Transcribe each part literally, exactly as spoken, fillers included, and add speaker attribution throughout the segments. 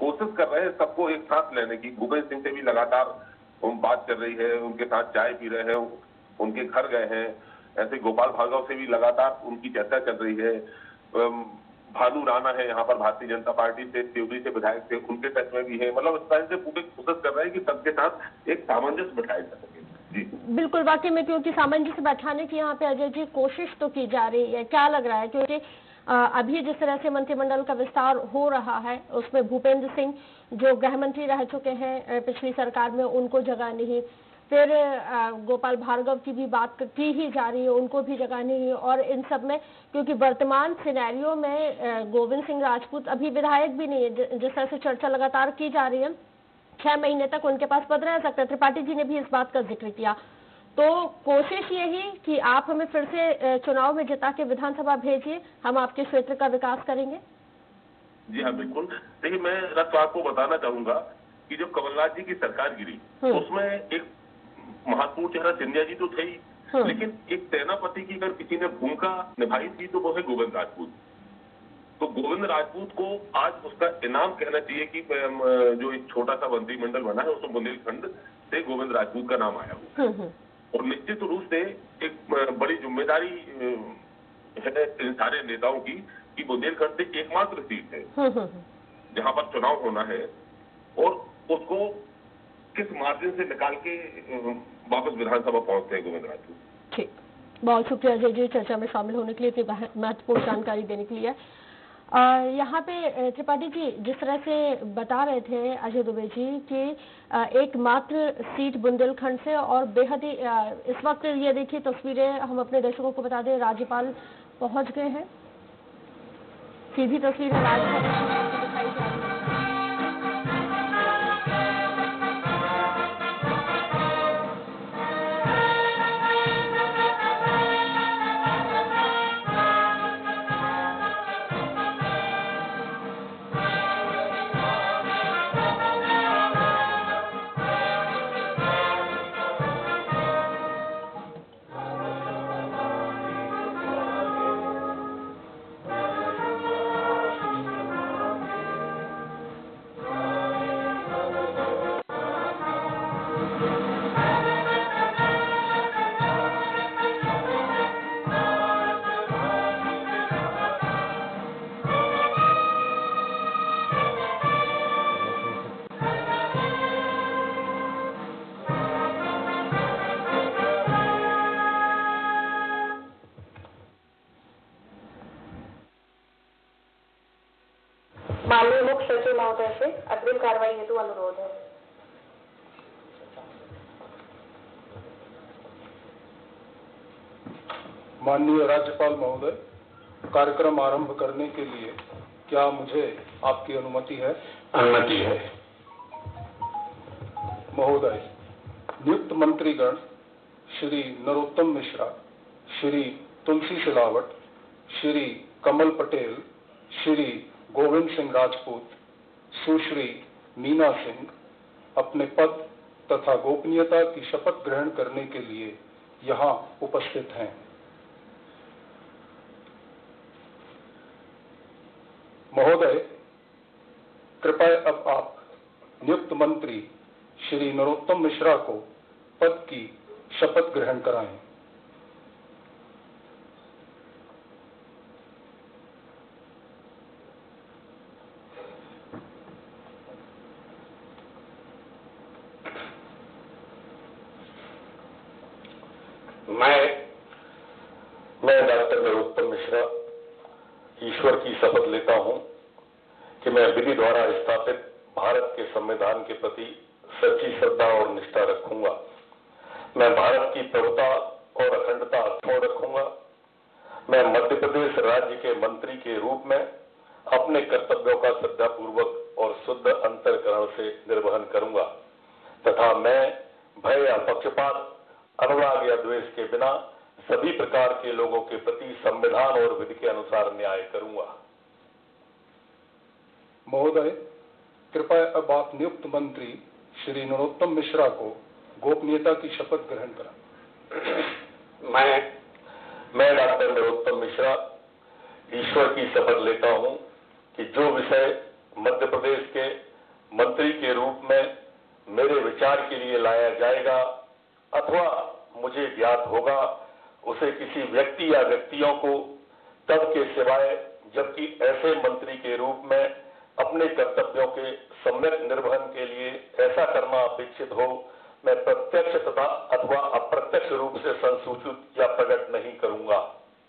Speaker 1: कोशिश कर रहे हैं सबको एक साथ लेने की। भूपेंद्र सिंह से भी लगातार हम बात कर रही है, उनके साथ चाय पी रहे हैं, उनके घर गए हैं। ऐसे गोपाल भार्गव से भी लगातार उनकी चर्चा चल रही है। भानु राणा है यहाँ पर भारतीय जनता पार्टी से, त्रिवेदी से विधायक थे, उनके टच में भी है। मतलब इस तरह से पूरे कोशिश कर रहे हैं कि सबके साथ एक सामंजस्य बिठाया जा सके। जी
Speaker 2: बिल्कुल, वाकई में, क्योंकि सामंजस्य बैठाने की यहाँ पे अजय जी कोशिश तो की जा रही है। क्या लग रहा है, क्योंकि अभी जिस तरह से मंत्रिमंडल का विस्तार हो रहा है उसमें भूपेंद्र सिंह जो गृह मंत्री रह चुके हैं पिछली सरकार में, उनको जगह नहीं, फिर गोपाल भार्गव की भी बात की ही जा रही है, उनको भी जगह नहीं, और इन सब में क्योंकि वर्तमान सिनेरियो में गोविंद सिंह राजपूत अभी विधायक भी नहीं है, जिस तरह से चर्चा लगातार की जा रही है, छह महीने तक उनके पास पद रह सकता है। त्रिपाठी जी ने भी इस बात का जिक्र किया। तो कोशिश यही कि आप हमें फिर से चुनाव में जिता के विधानसभा भेजिए, हम आपके क्षेत्र का विकास करेंगे।
Speaker 1: जी हाँ, बिल्कुल। देखिए, मैं रथ आपको बताना चाहूंगा कि जब कमलनाथ जी की सरकार गिरी उसमें एक महत्वपूर्ण चेहरा सिंधिया जी तो थे ही, लेकिन एक सेनापति की अगर किसी ने भूमिका निभाई थी तो वो है गोविंद राजपूत। तो गोविंद राजपूत को आज उसका इनाम कहना चाहिए कि जो एक छोटा सा मंत्रिमंडल बना है उसमें बुंदेलखंड से गोविंद राजपूत का नाम आया हुआ, और निश्चित रूप से एक बड़ी जिम्मेदारी है इन सारे नेताओं की कि बुंदेलखंड से एकमात्र सीट है जहां पर चुनाव होना है, और उसको किस मार्जिन से निकाल के वापस विधानसभा पहुंचते हैं गोविंद राजपूत।
Speaker 2: ठीक, बहुत शुक्रिया अजय जी चर्चा में शामिल होने के लिए, इतनी महत्वपूर्ण जानकारी देने के लिए। यहाँ पे त्रिपाठी जी जिस तरह से बता रहे थे अजय दुबे जी कि एकमात्र सीट बुंदेलखंड से, और बेहद ही इस वक्त ये देखिए तस्वीरें हम अपने दर्शकों को बता दें, राज्यपाल पहुंच गए हैं, सीधी तस्वीर है राज्यपाल दिखाई जा रही है। माननीय मुख्य सचिव महोदय से अग्रिम कार्रवाई हेतु अनुरोध है।
Speaker 3: माननीय राज्यपाल महोदय, कार्यक्रम आरंभ करने के लिए क्या मुझे आपकी अनुमति है?
Speaker 4: अनुमति है।
Speaker 3: महोदय, नियुक्त मंत्रीगण श्री नरोत्तम मिश्रा, श्री तुलसी सिलावट, श्री कमल पटेल, श्री गोविंद सिंह राजपूत, सुश्री मीना सिंह अपने पद तथा गोपनीयता की शपथ ग्रहण करने के लिए यहाँ उपस्थित हैं। महोदय, कृपया अब आप नियुक्त मंत्री श्री नरोत्तम मिश्रा को पद की शपथ ग्रहण कराएं।
Speaker 4: मैं मैं डॉक्टर नरोत्तम मिश्रा ईश्वर की शपथ लेता हूं कि मैं विधि द्वारा स्थापित भारत के संविधान के प्रति सच्ची श्रद्धा और निष्ठा रखूंगा। मैं भारत की प्रभुता और अखंडता अक्षुण्ण रखूंगा। मैं मध्य प्रदेश राज्य के मंत्री के रूप में अपने कर्तव्यों का श्रद्धापूर्वक और शुद्ध अंतःकरण से निर्वहन करूंगा तथा मैं भय या पक्षपात, अनुराग या द्वेष के बिना सभी प्रकार के लोगों के प्रति संविधान और विधि के अनुसार न्याय करूंगा।
Speaker 3: महोदय, कृपया अब आप नियुक्त मंत्री श्री नरोत्तम मिश्रा को गोपनीयता की शपथ ग्रहण कराएं।
Speaker 4: मैं मैं डॉक्टर नरोत्तम मिश्रा ईश्वर की शपथ लेता हूं कि जो विषय मध्य प्रदेश के मंत्री के रूप में मेरे विचार के लिए लाया जाएगा अथवा मुझे ज्ञात होगा, उसे किसी व्यक्ति या व्यक्तियों को तब के सिवाय जबकि ऐसे मंत्री के रूप में अपने कर्तव्यों के सम्यक निर्वहन के लिए ऐसा करना अपेक्षित हो, मैं प्रत्यक्ष तथा अथवा अप्रत्यक्ष रूप से संसूचित या प्रकट नहीं करूंगा।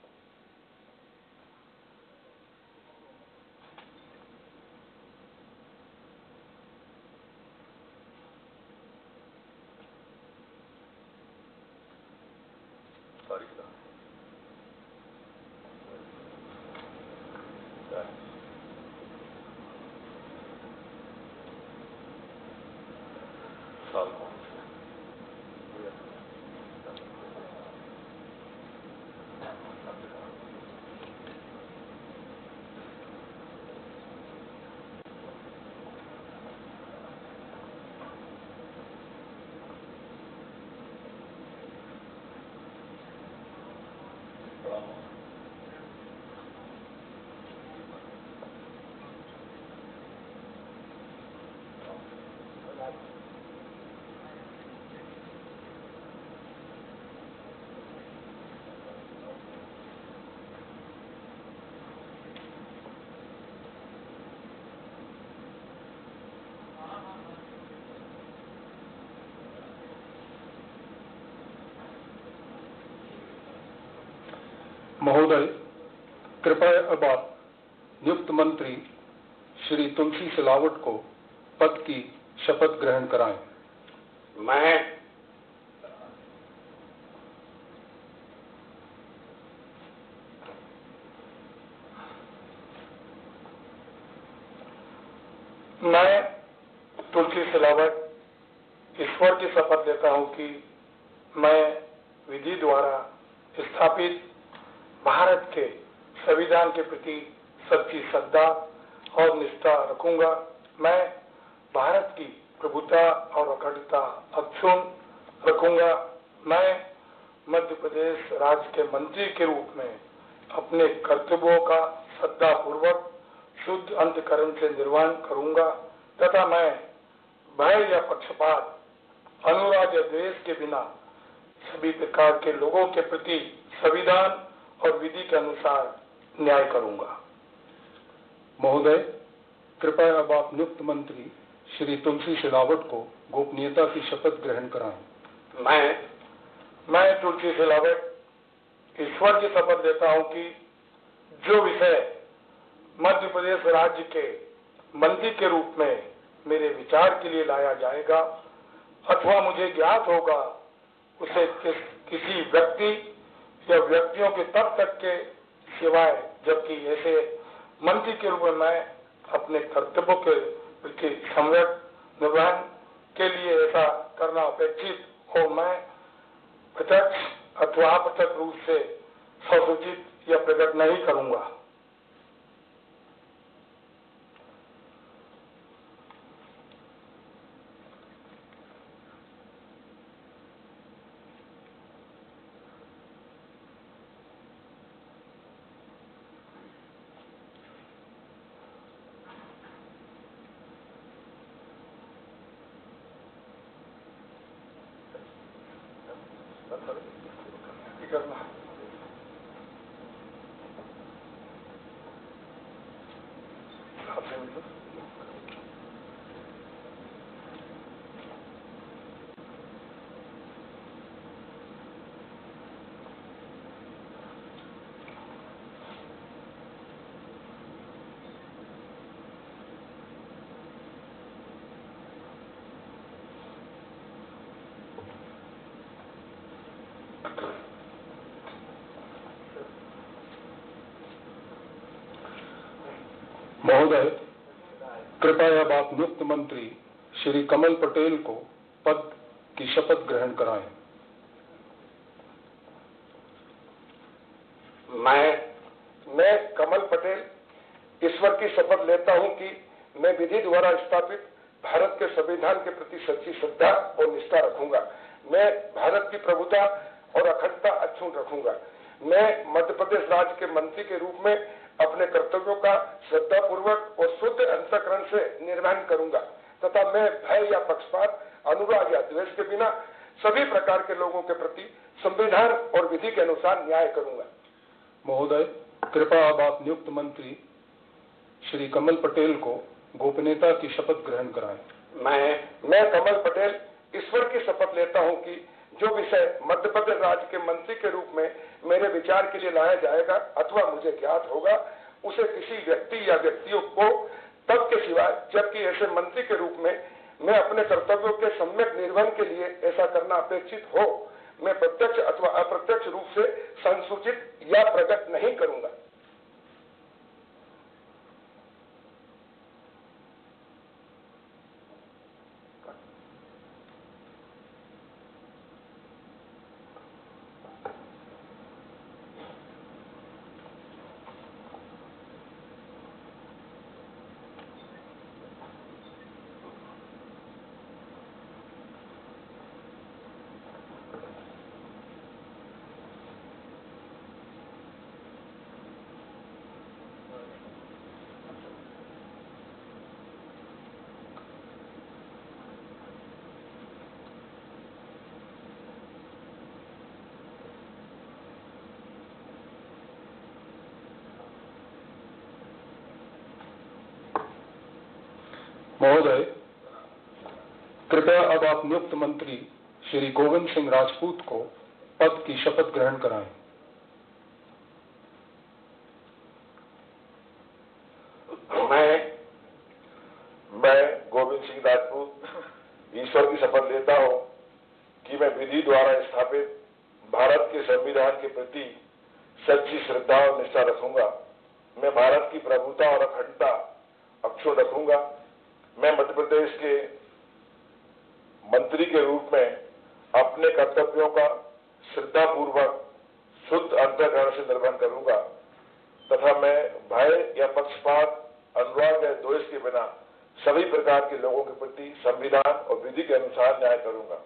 Speaker 3: महोदय, कृपया अब आप नियुक्त मंत्री श्री तुलसी सिलावट को पद की शपथ ग्रहण कराएं।
Speaker 4: मैं
Speaker 5: मैं तुलसी सिलावट ईश्वर की शपथ लेता हूं कि मैं विधि द्वारा स्थापित भारत के संविधान के प्रति सच्ची श्रद्धा और निष्ठा रखूंगा। मैं भारत की प्रभुता और अखंडता अक्षुण्ण रखूंगा। मैं मध्य प्रदेश राज्य के मंत्री के रूप में अपने कर्तव्यों का श्रद्धापूर्वक शुद्ध अंतःकरण से निर्वहन करूंगा तथा मैं भय या पक्षपात, अनुराग या द्वेष के बिना सभी प्रकार के लोगों के प्रति संविधान और विधि के अनुसार न्याय करूंगा।
Speaker 3: महोदय, कृपया अब आप नियुक्त मंत्री श्री तुलसी सिलावट को गोपनीयता की शपथ ग्रहण कराएं।
Speaker 5: मैं मैं तुलसी सिलावट ईश्वर की शपथ लेता हूं कि जो विषय मध्य प्रदेश राज्य के मंत्री के रूप में मेरे विचार के लिए लाया जाएगा अथवा मुझे ज्ञात होगा, उसे किस, किसी व्यक्ति या व्यक्तियों के तब तक के सिवाय जबकि ऐसे मंत्री के रूप में मैं अपने कर्तव्यों के प्रति सम्यक निर्वहन के लिए ऐसा करना अपेक्षित हो, मैं प्रत्यक्ष अथवा अप्रत्यक्ष रूप से संसूचित या प्रकट नहीं करूंगा। करना
Speaker 3: महोदय, कृपया अब आप नियुक्त मंत्री श्री कमल पटेल को पद की शपथ ग्रहण कराएं।
Speaker 5: मैं मैं कमल पटेल ईश्वर की शपथ लेता हूं कि मैं विधि द्वारा स्थापित भारत के संविधान के प्रति सच्ची श्रद्धा और निष्ठा रखूंगा। मैं भारत की प्रभुता और अखंडता अक्षुण्ण रखूंगा। मैं मध्य प्रदेश राज्य के मंत्री के रूप में अपने कर्तव्यों का श्रद्धापूर्वक और शुद्ध अंतःकरण से निर्वहन करूंगा। तथा मैं भय या पक्षपात, अनुराग या द्वेष के बिना सभी प्रकार के लोगों के प्रति संविधान और विधि के अनुसार न्याय करूंगा।
Speaker 3: महोदय, कृपया अब आप नियुक्त मंत्री श्री कमल पटेल को गोपनीयता की शपथ ग्रहण कराएं।
Speaker 5: मैं मैं कमल पटेल ईश्वर की शपथ लेता हूं कि जो विषय मध्य प्रदेश राज्य के मंत्री के रूप में मेरे विचार के लिए लाया जाएगा अथवा मुझे ज्ञात होगा, उसे किसी व्यक्ति या व्यक्तियों को तब के सिवाय जबकि ऐसे मंत्री के रूप में मैं अपने कर्तव्यों के सम्यक निर्वहन के लिए ऐसा करना अपेक्षित हो, मैं प्रत्यक्ष अथवा अप्रत्यक्ष रूप से संसूचित या प्रकट नहीं करूंगा।
Speaker 3: महोदय, कृपया अब आप नियुक्त मंत्री श्री गोविंद सिंह राजपूत को पद की शपथ ग्रहण कराएं।
Speaker 4: मैं मैं गोविंद सिंह राजपूत ईश्वर की शपथ लेता हूं कि मैं विधि द्वारा स्थापित भारत के संविधान के प्रति सच्ची श्रद्धा और निष्ठा रखूंगा। मैं भारत की प्रभुता और अखंडता अक्षुण्ण रखूंगा। मैं मध्य प्रदेश के मंत्री के रूप में अपने कर्तव्यों का श्रद्धापूर्वक शुद्ध अंतःकरण से निर्वहन करूंगा तथा मैं भय या पक्षपात, अनुराग या द्वेष के बिना सभी प्रकार के लोगों के प्रति संविधान और विधि के अनुसार न्याय करूंगा।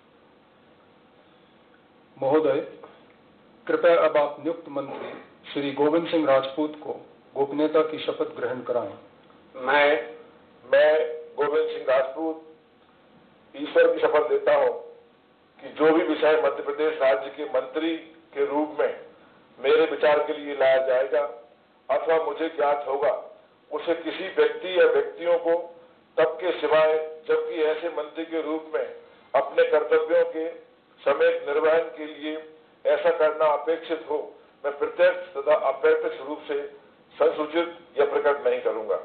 Speaker 3: महोदय, कृपया अब आप नियुक्त मंत्री श्री गोविंद सिंह राजपूत को गोपनीयता की शपथ ग्रहण कराएं।
Speaker 4: मैं मैं गोविंद सिंह राजपूत ईश्वर की शपथ लेता हूं कि जो भी विषय मध्य प्रदेश राज्य के मंत्री के रूप में मेरे विचार के लिए लाया जाएगा अथवा मुझे ज्ञात होगा, उसे किसी व्यक्ति या व्यक्तियों को तब के सिवाय जबकि ऐसे मंत्री के रूप में अपने कर्तव्यों के समेत निर्वहन के लिए ऐसा करना अपेक्षित हो, मैं प्रत्यक्ष तथा अप्रत्यक्ष रूप से संसूचित या प्रकट नहीं करूंगा।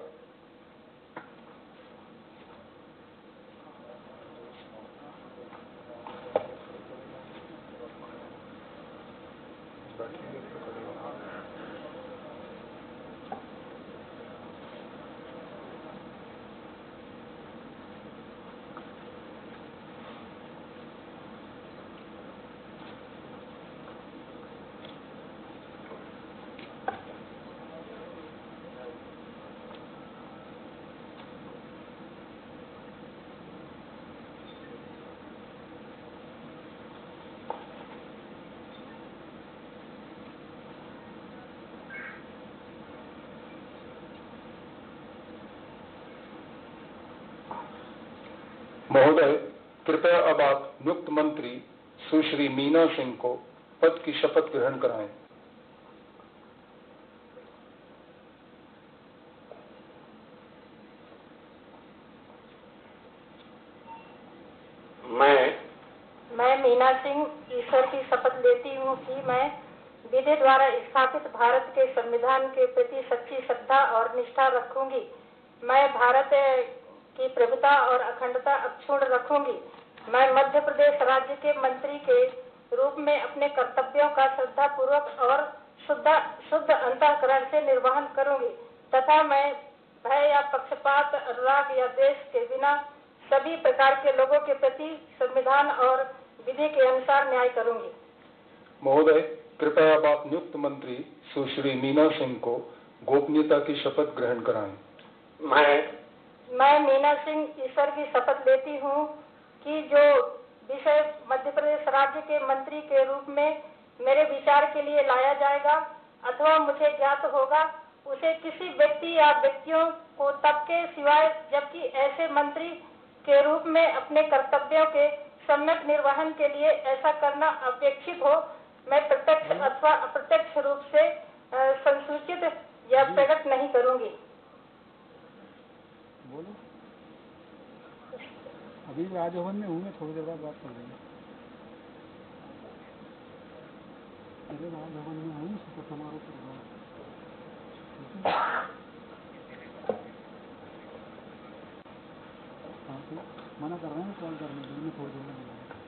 Speaker 3: महोदय, कृपया अब आप नियुक्त मंत्री सुश्री मीना सिंह को पद की शपथ ग्रहण कराएं।
Speaker 6: मैं मैं मीना सिंह ईश्वर की शपथ लेती हूँ कि मैं विधि द्वारा स्थापित भारत के संविधान के प्रति सच्ची श्रद्धा और निष्ठा रखूंगी। मैं भारत की प्रभुता और अखंडता अक्षुण्ण रखूंगी। मैं मध्य प्रदेश राज्य के मंत्री के रूप में अपने कर्तव्यों का श्रद्धा पूर्वक और शुद्ध शुद्ध अंतःकरण से निर्वहन करूंगी तथा मैं भय या पक्षपात, अनुराग या द्वेष के बिना सभी प्रकार के लोगों के प्रति संविधान और विधि के अनुसार न्याय करूंगी।
Speaker 3: महोदय, कृपया अब आप नियुक्त मंत्री सुश्री मीना सिंह को गोपनीयता की शपथ ग्रहण कराएं।
Speaker 6: मैं मैं मीना सिंह ईश्वर की शपथ लेती हूँ कि जो विषय मध्य प्रदेश राज्य के मंत्री के रूप में मेरे विचार के लिए लाया जाएगा अथवा मुझे ज्ञात होगा, उसे किसी व्यक्ति या व्यक्तियों को तब के सिवाय, जबकि ऐसे मंत्री के रूप में अपने कर्तव्यों के सम्यक निर्वहन के लिए ऐसा करना अपेक्षित हो, मैं प्रत्यक्ष अथवा अप्रत्यक्ष रूप से संसूचित या प्रकट नहीं करूंगी।
Speaker 7: बोलो। अभी राजभवन में हूँ, मैं थोड़ी देर बाद बात कर लेंगे। अरे राजभवन में हूँ, शपथ समारोह कर रहा हूँ। मना कर रहे हैं कॉल करने के लिए, थोड़ी देर में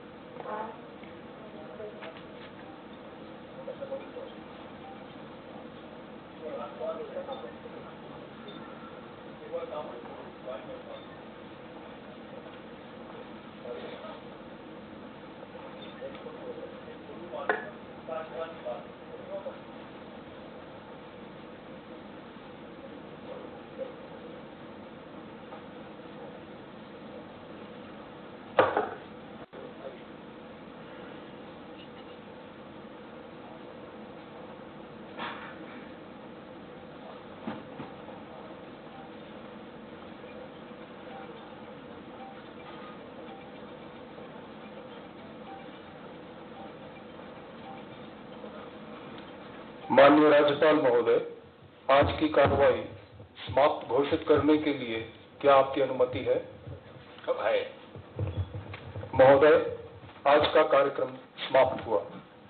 Speaker 3: माननीय राज्यपाल महोदय, आज की कार्रवाई समाप्त घोषित करने के लिए क्या आपकी अनुमति है?
Speaker 4: है।
Speaker 3: महोदय, आज का कार्यक्रम समाप्त हुआ।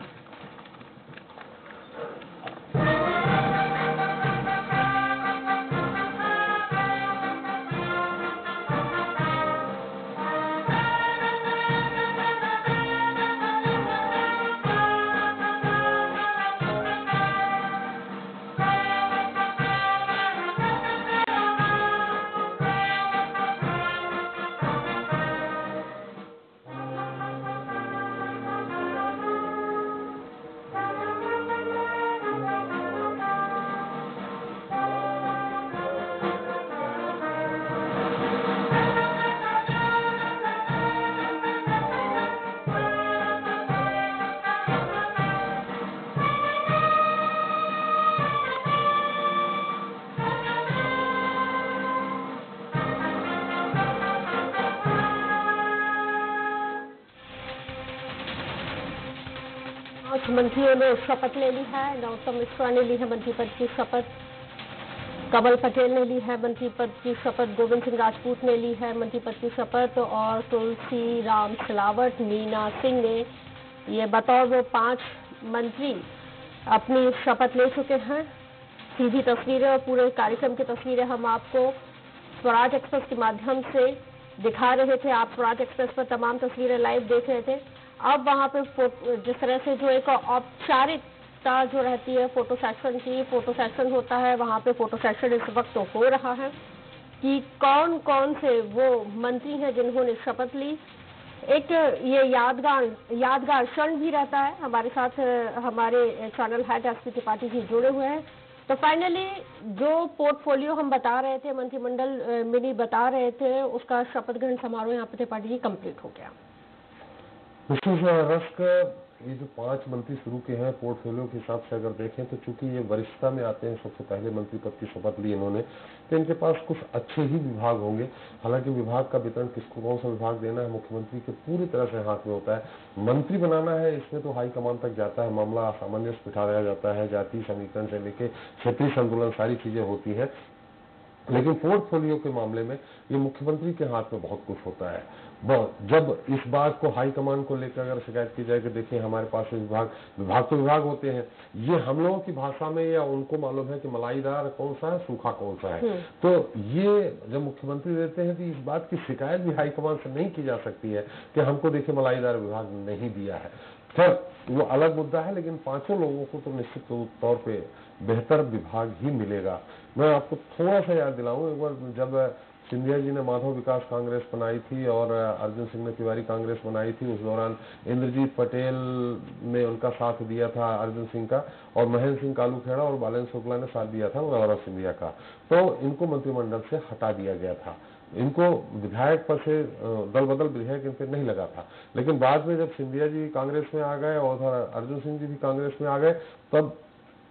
Speaker 2: मंत्रियों ने शपथ ले ली है। नरोत्तम मिश्रा ने ली है मंत्री पद की शपथ, कमल पटेल ने ली है मंत्री पद की शपथ, गोविंद सिंह राजपूत ने ली है मंत्री पद की शपथ और तुलसी राम सिलावट, मीना सिंह ने ये बतौर वो पांच मंत्री अपनी शपथ ले चुके हैं। सीधी तस्वीरें और पूरे कार्यक्रम की तस्वीरें हम आपको स्वराज एक्सप्रेस के माध्यम से दिखा रहे थे। आप स्वराज एक्सप्रेस पर तमाम तस्वीरें लाइव देख रहे थे। अब वहां पे जिस तरह से जो एक औपचारिकता जो रहती है फोटो सेक्शन की, फोटो सेक्शन होता है, वहां पे फोटो सेक्शन इस वक्त तो हो रहा है कि कौन कौन से वो मंत्री हैं जिन्होंने शपथ ली। एक ये यादगार यादगार क्षण भी रहता है। हमारे साथ हमारे channel head S P Tripathi ji जुड़े हुए हैं। तो फाइनली जो पोर्टफोलियो हम बता रहे थे, मंत्रिमंडल मिनी बता रहे थे, उसका शपथ ग्रहण समारोह यहाँ पे त्रिपाठी जी कंप्लीट हो गया।
Speaker 8: मिसेस रस्क, ये जो पांच मंत्री शुरू के हैं पोर्टफोलियो के हिसाब से अगर देखें तो चूंकि ये वरिष्ठता में आते हैं, सबसे पहले मंत्री पद की शपथ ली इन्होंने, तो इनके पास कुछ अच्छे ही विभाग होंगे। हालांकि विभाग का वितरण किसको कौन सा विभाग देना है मुख्यमंत्री के पूरी तरह से हाथ में होता है। मंत्री बनाना है इसमें तो हाईकमान तक जाता है, मामला सामंजस्य बिठाया जाता है, जातीय समीकरण से लेकर क्षेत्रीय संतुलन सारी चीजें होती है। लेकिन पोर्टफोलियो के मामले में ये मुख्यमंत्री के हाथ में बहुत कुछ होता है। जब इस बात को हाईकमान को लेकर अगर शिकायत की जाए कि देखिए हमारे पास विभाग विभाग तो विभाग होते हैं, ये हम लोगों की भाषा में या उनको मालूम है कि मलाईदार कौन सा है, सूखा कौन सा है। तो ये जब मुख्यमंत्री देते हैं तो इस बात की शिकायत भी हाईकमान से नहीं की जा सकती है कि हमको देखिए मलाईदार विभाग नहीं दिया है। खैर वो अलग मुद्दा है, लेकिन पांचों लोगों को तो निश्चित तौर पे बेहतर विभाग ही मिलेगा। मैं आपको थोड़ा सा याद दिलाऊं, एक बार जब सिंधिया जी ने माधव विकास कांग्रेस बनाई थी और अर्जुन सिंह ने तिवारी कांग्रेस बनाई थी, उस दौरान इंद्रजीत पटेल ने उनका साथ दिया था अर्जुन सिंह का, और महेंद्र सिंह कालूखेड़ा और बालेन्द्र शुक्ला ने साथ दिया था गौरव सिंधिया का। तो इनको मंत्रिमंडल से हटा दिया गया था। इनको विधायक पद से दल बदल विधेयक इन पर नहीं लगा था। लेकिन बाद में जब सिंधिया जी कांग्रेस में आ गए और उधर अर्जुन सिंह जी भी कांग्रेस में आ गए, तब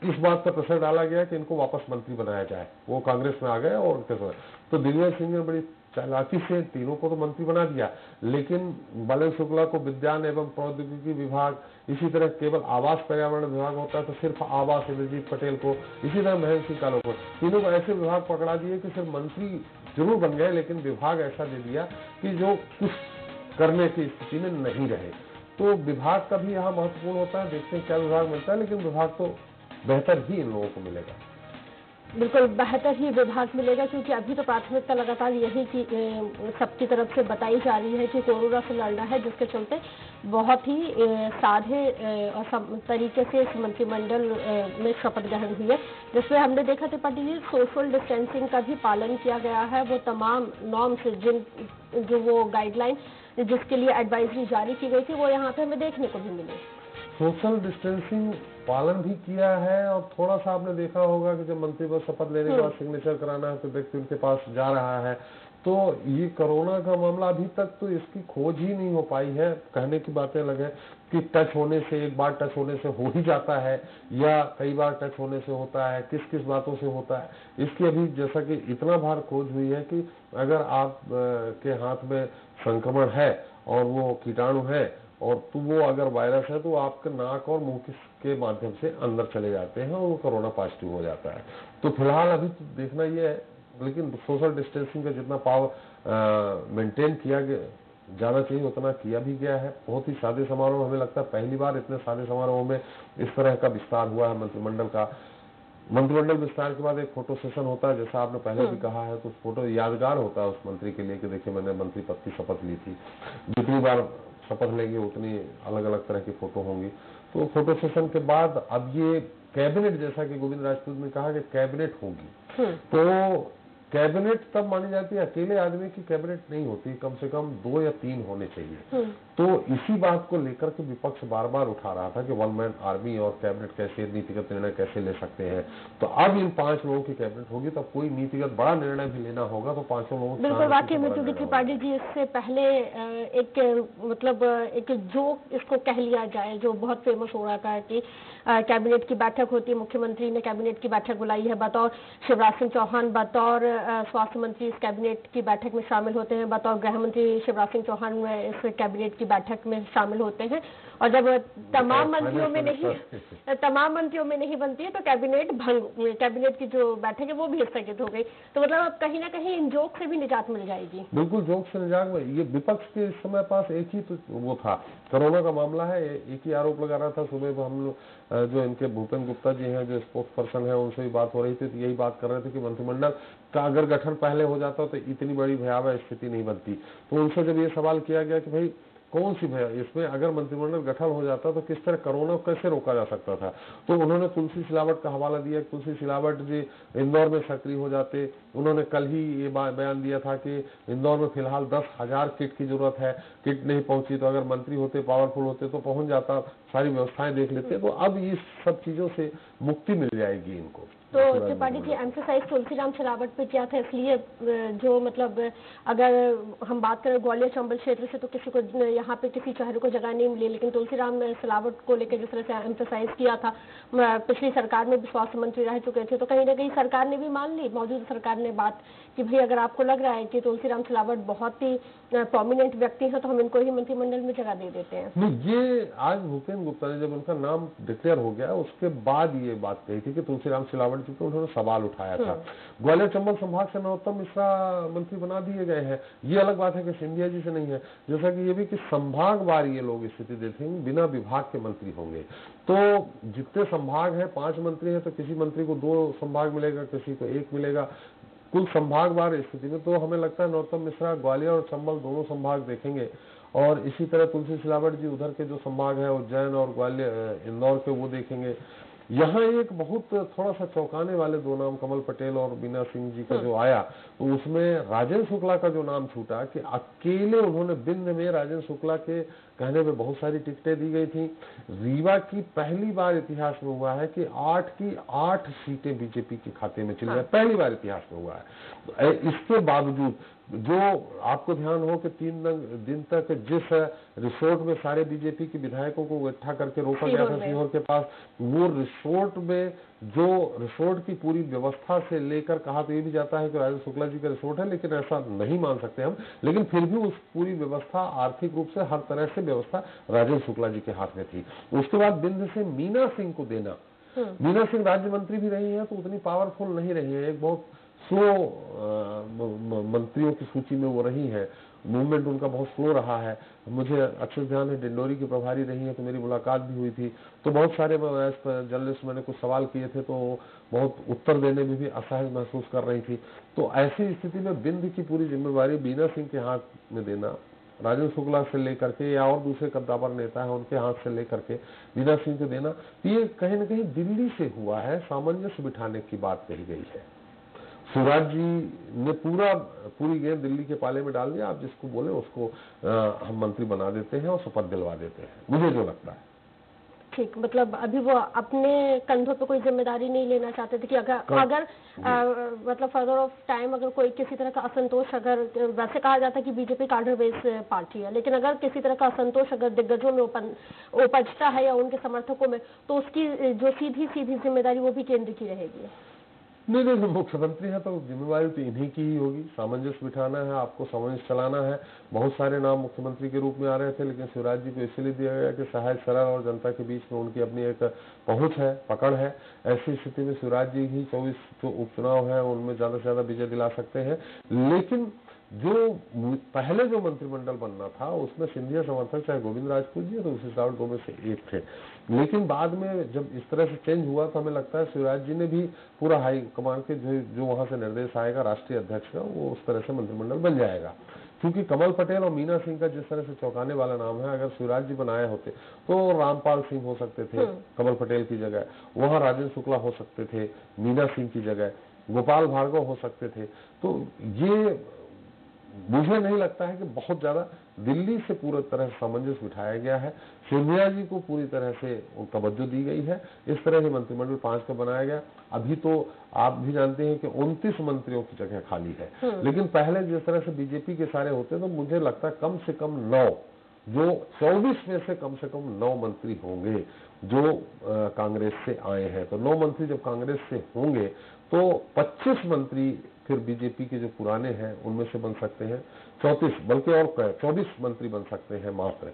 Speaker 8: इस बात पर प्रेशर डाला गया कि इनको वापस मंत्री बनाया जाए। वो कांग्रेस में आ गए और उनके समय तो दिग्विजय सिंह ने बड़ी चालाकी से तीनों को तो मंत्री बना दिया, लेकिन बालेन्द्र शुक्ला को विज्ञान एवं प्रौद्योगिकी विभाग, इसी तरह केवल आवास पर्यावरण विभाग होता है तो सिर्फ आवास इंद्रजीत पटेल को, इसी तरह महेंद्र सिंह कालो को, तीनों को ऐसे विभाग पकड़ा दिए कि सिर्फ मंत्री जरूर बन गए लेकिन विभाग ऐसा दे दिया कि जो कुछ करने की स्थिति में नहीं रहे। तो विभाग का भी यहाँ महत्वपूर्ण होता है, देखते हैं क्या विभाग मिलता है, लेकिन विभाग तो बेहतर ही इन लोगों को मिलेगा।
Speaker 2: बिल्कुल बेहतर ही विभाग मिलेगा, क्योंकि अभी तो प्राथमिकता लगातार यही कि सबकी तरफ से बताई जा रही है कि कोरोना से लड़ना है, जिसके चलते बहुत ही साधे और तरीके से इस मंत्रिमंडल में शपथ ग्रहण हुई है, जिसमें हमने देखा त्रिपाठी जी सोशल डिस्टेंसिंग का भी पालन किया गया है। वो तमाम नॉर्म्स जिन जो वो गाइडलाइन जिसके लिए एडवाइजरी जारी की गई थी वो यहाँ पे हमें देखने को भी मिली।
Speaker 8: सोशल डिस्टेंसिंग पालन भी किया है और थोड़ा सा आपने देखा होगा कि जब मंत्री पद शपथ लेने के बाद सिग्नेचर कराना है तो व्यक्ति उनके पास जा रहा है, तो ये कोरोना का मामला अभी तक तो इसकी खोज ही नहीं हो पाई है। कहने की बातें अलग है कि टच होने से, एक बार टच होने से हो ही जाता है या कई बार टच होने से होता है, किस किस बातों से होता है, इसकी अभी जैसा कि इतना बार खोज हुई है कि अगर आप के हाथ में संक्रमण है और वो कीटाणु है और तो वो अगर वायरस है तो आपके नाक और मुंह के माध्यम से अंदर चले जाते हैं और वो कोरोना पॉजिटिव हो जाता है। तो फिलहाल अभी तो देखना ये है, लेकिन सोशल डिस्टेंसिंग का जितना पावर मेंटेन किया जाना चाहिए उतना किया भी गया है। बहुत ही सादे समारोह, हमें लगता है पहली बार इतने सादे समारोह में इस तरह का विस्तार हुआ है मंत्रिमंडल का। मंत्रिमंडल विस्तार के बाद एक फोटो सेशन होता है, जैसा आपने पहले भी कहा है, तो फोटो यादगार होता है उस मंत्री के लिए कि देखिए मैंने मंत्री पद की शपथ ली थी। जितनी बार शपथ लेंगे उतनी अलग अलग तरह की फोटो होंगी। तो फोटो सेशन के बाद अब ये कैबिनेट, जैसा कि गोविंद राजपूत ने कहा कि कैबिनेट होगी, तो कैबिनेट तब मानी जाती है, अकेले आदमी की कैबिनेट नहीं होती, कम से कम दो या तीन होने चाहिए। तो इसी बात को लेकर के विपक्ष बार बार उठा रहा था कि वन मैन आर्मी और कैबिनेट कैसे नीतिगत निर्णय कैसे ले सकते हैं। तो अब इन पांच लोगों की कैबिनेट होगी, तो कोई नीतिगत बड़ा निर्णय भी लेना होगा तो पांचों लोगों को
Speaker 2: बिल्कुल वाकई में, क्योंकि त्रिपाठी जी इससे पहले एक मतलब एक जोक इसको कह लिया जाए जो बहुत फेमस हो रहा था कि कैबिनेट की बैठक होती है, मुख्यमंत्री ने कैबिनेट की बैठक बुलाई है, बतौर शिवराज सिंह चौहान बतौर स्वास्थ्य मंत्री इस कैबिनेट की बैठक में शामिल होते हैं, बतौर गृह मंत्री शिवराज सिंह चौहान इस कैबिनेट की बैठक में शामिल होते हैं, और जब तमाम मंत्रियों में नहीं तमाम मंत्रियों में नहीं बनती है तो कैबिनेट भंग कैबिनेट की जो बैठक है वो भी स्थगित हो गई। तो मतलब अब कहीं ना कहीं इन जोक से भी निजात मिल जाएगी।
Speaker 8: बिल्कुल जोक से निजात। ये विपक्ष के इस समय पास एक ही तो वो था, कोरोना का मामला है, एक ही आरोप लगा रहा था। सुबह हम लोग जो इनके भूपेन्द्र गुप्ता जी हैं जो स्पोक्स पर्सन है उनसे भी बात हो रही थी, तो यही बात कर रहे थे कि मंत्रिमंडल का अगर गठन पहले हो जाता तो इतनी बड़ी भयावह स्थिति नहीं बनती। तो उनसे जब ये सवाल किया गया कि भाई कौन सी भय इसमें अगर मंत्रिमंडल गठन हो जाता तो किस तरह कोरोना को कैसे रोका जा सकता था, तो उन्होंने तुलसी सिलावट का हवाला दिया। तुलसी सिलावट जी इंदौर में सक्रिय हो जाते। उन्होंने कल ही ये बयान दिया था कि इंदौर में फिलहाल दस हजार किट की जरूरत है, किट नहीं पहुंची, तो अगर मंत्री होते पावरफुल होते तो पहुंच जाता, सारी व्यवस्थाएं देख लेते। तो अब इस सब चीजों से मुक्ति मिल जाएगी इनको।
Speaker 2: तो त्रिपाठी जी एम्फेसाइज तुलसीराम सिलावट पे किया था, इसलिए जो मतलब अगर हम बात करें ग्वालियर चंबल क्षेत्र से तो किसी को यहाँ पे किसी चेहरे को जगह नहीं मिली, लेकिन तुलसीराम सिलावट को लेकर जिस तरह से एम्फेसाइज किया था, पिछली सरकार में भी स्वास्थ्य मंत्री रह चुके थे, तो कहीं ना कहीं सरकार ने भी मान ली, मौजूदा सरकार ने बात कि भाई अगर आपको लग रहा है कि तुलसीराम सिलावट बहुत ही प्रोमिनेंट व्यक्ति है तो हम इनको ही मंत्रिमंडल में जगह दे देते हैं।
Speaker 8: नहीं, ये आज भूपेन्द्र गुप्ता ने जब उनका नाम डिक्लेयर हो गया उसके बाद ये बात कही थी कि तुलसीराम सिलावट जी को उन्होंने सवाल उठाया था। ग्वालियर चंबल संभाग से नरोत्तम मिश्रा मंत्री बना दिए गए हैं। ये अलग बात है कि सिंधिया जी से नहीं है, जैसा कि ये भी कि संभागवार ये लोग स्थिति देखेंगे, बिना विभाग के मंत्री होंगे। तो जितने संभाग हैं, पांच मंत्री हैं तो किसी मंत्री को दो संभाग मिलेगा, किसी को एक मिलेगा, कुल संभागवार स्थिति में। तो हमें लगता है नरोत्तम मिश्रा ग्वालियर और चंबल दोनों संभाग देखेंगे, और इसी तरह तुलसी सिलावट जी उधर के जो संभाग है उज्जैन और ग्वालियर इंदौर के वो देखेंगे। यहाँ एक बहुत थोड़ा सा चौंकाने वाले दो नाम कमल पटेल और बीना सिंह जी का जो आया, तो उसमें राजेंद्र शुक्ला का जो नाम छूटा कि अकेले उन्होंने बिंद में राजेंद्र शुक्ला के कहने में बहुत सारी टिकटें दी गई थी। रीवा की पहली बार इतिहास में हुआ है कि आठ की आठ सीटें बीजेपी के खाते में चली गई, पहली बार इतिहास में हुआ है। इसके बावजूद जो आपको ध्यान हो कि तीन दिन तक जिस रिसोर्ट में सारे बीजेपी के विधायकों को इकट्ठा करके रोका गया था सीहोर के पास, वो रिसोर्ट में जो रिसोर्ट की पूरी व्यवस्था से लेकर, कहा तो ये भी जाता है कि राजेंद्र शुक्ला जी का रिसोर्ट है, लेकिन ऐसा नहीं मान सकते हम, लेकिन फिर भी उस पूरी व्यवस्था आर्थिक रूप से हर तरह से व्यवस्था राजेंद्र शुक्ला जी के हाथ में थी। उसके बाद बिंद से मीना सिंह को देना, मीना सिंह राज्य मंत्री भी रही है तो उतनी पावरफुल नहीं रही है, एक बहुत स्लो मंत्रियों की सूची में वो रही है, मूवमेंट उनका बहुत स्लो रहा है। मुझे अच्छे ध्यान है डिंडोरी की प्रभारी रही है तो मेरी मुलाकात भी हुई थी, तो बहुत सारे जर्नलिस्ट मैंने कुछ सवाल किए थे तो बहुत उत्तर देने में भी असहज महसूस कर रही थी। तो ऐसी स्थिति में बिंद की पूरी जिम्मेवारी बीना सिंह के हाथ में देना, राजेंद्र शुक्ला से लेकर के या और दूसरे कद्दावर नेता है उनके हाथ से लेकर के बीना सिंह को देना, ये कहीं न कहीं दिल्ली से हुआ है, सामंजस्य बिठाने की बात कही गई है। शिवराज जी ने पूरा पूरी गेंद दिल्ली के पाले में डाल दिया, आप जिसको बोले उसको आ, हम मंत्री बना देते हैं और शपथ दिलवा देते हैं, मुझे जो लगता है।
Speaker 2: ठीक, मतलब अभी वो अपने कंधों पे कोई जिम्मेदारी नहीं लेना चाहते थे कि अगर अगर आ, मतलब फर्दर ऑफ टाइम अगर कोई किसी तरह का असंतोष, अगर वैसे कहा जाता है कि बीजेपी कार्डर बेस पार्टी है, लेकिन अगर किसी तरह का असंतोष अगर दिग्गजों में उपजता है या उनके समर्थकों में, तो उसकी जो सीधी सीधी जिम्मेदारी वो भी केंद्र की रहेगी।
Speaker 8: नहीं नहीं, मुख्यमंत्री है तो जिम्मेवारी तो इन्हीं की ही होगी, सामंजस्य बिठाना है, आपको सामंजस्य चलाना है। बहुत सारे नाम मुख्यमंत्री के रूप में आ रहे थे, लेकिन शिवराज जी को इसलिए दिया गया कि सहज सरल और जनता के बीच में उनकी अपनी एक पहुंच है, पकड़ है। ऐसी स्थिति में शिवराज जी ही चौबीस जो उपचुनाव है उनमें ज्यादा से ज्यादा विजय दिला सकते हैं। लेकिन जो पहले जो मंत्रिमंडल बनना था उसमें सिंधिया समर्थक चाहे गोविंद राजपूत जी तो उस रावत दो में से एक थे, लेकिन बाद में जब इस तरह से चेंज हुआ तो हमें लगता है शिवराज जी ने भी पूरा हाई कमान के जो जो वहां से निर्देश आएगा राष्ट्रीय अध्यक्ष का, वो उस तरह से मंत्रिमंडल बन जाएगा। क्योंकि कमल पटेल और मीना सिंह का जिस तरह से चौंकाने वाला नाम है, अगर शिवराज जी बनाए होते तो रामपाल सिंह हो सकते थे कमल पटेल की जगह, वहां राजेंद्र शुक्ला हो सकते थे मीना सिंह की जगह, गोपाल भार्गव हो सकते थे। तो ये मुझे नहीं लगता है कि बहुत ज्यादा दिल्ली से पूरी तरह से सामंजस्य बिठाया गया है। सिंधिया जी को पूरी तरह से तवज्जो दी गई है, इस तरह से मंत्रिमंडल पांच का बनाया गया। अभी तो आप भी जानते हैं कि उनतीस मंत्रियों की जगह खाली है, लेकिन पहले जिस तरह से बीजेपी के सारे होते तो मुझे लगता है कम से कम नौ, जो चौबीस में से कम से कम नौ मंत्री होंगे जो कांग्रेस से आए हैं। तो नौ मंत्री जब कांग्रेस से होंगे तो पच्चीस मंत्री फिर बीजेपी के जो पुराने हैं उनमें से बन सकते हैं, चौंतीस बल्कि और चौबीस मंत्री बन सकते हैं मात्र।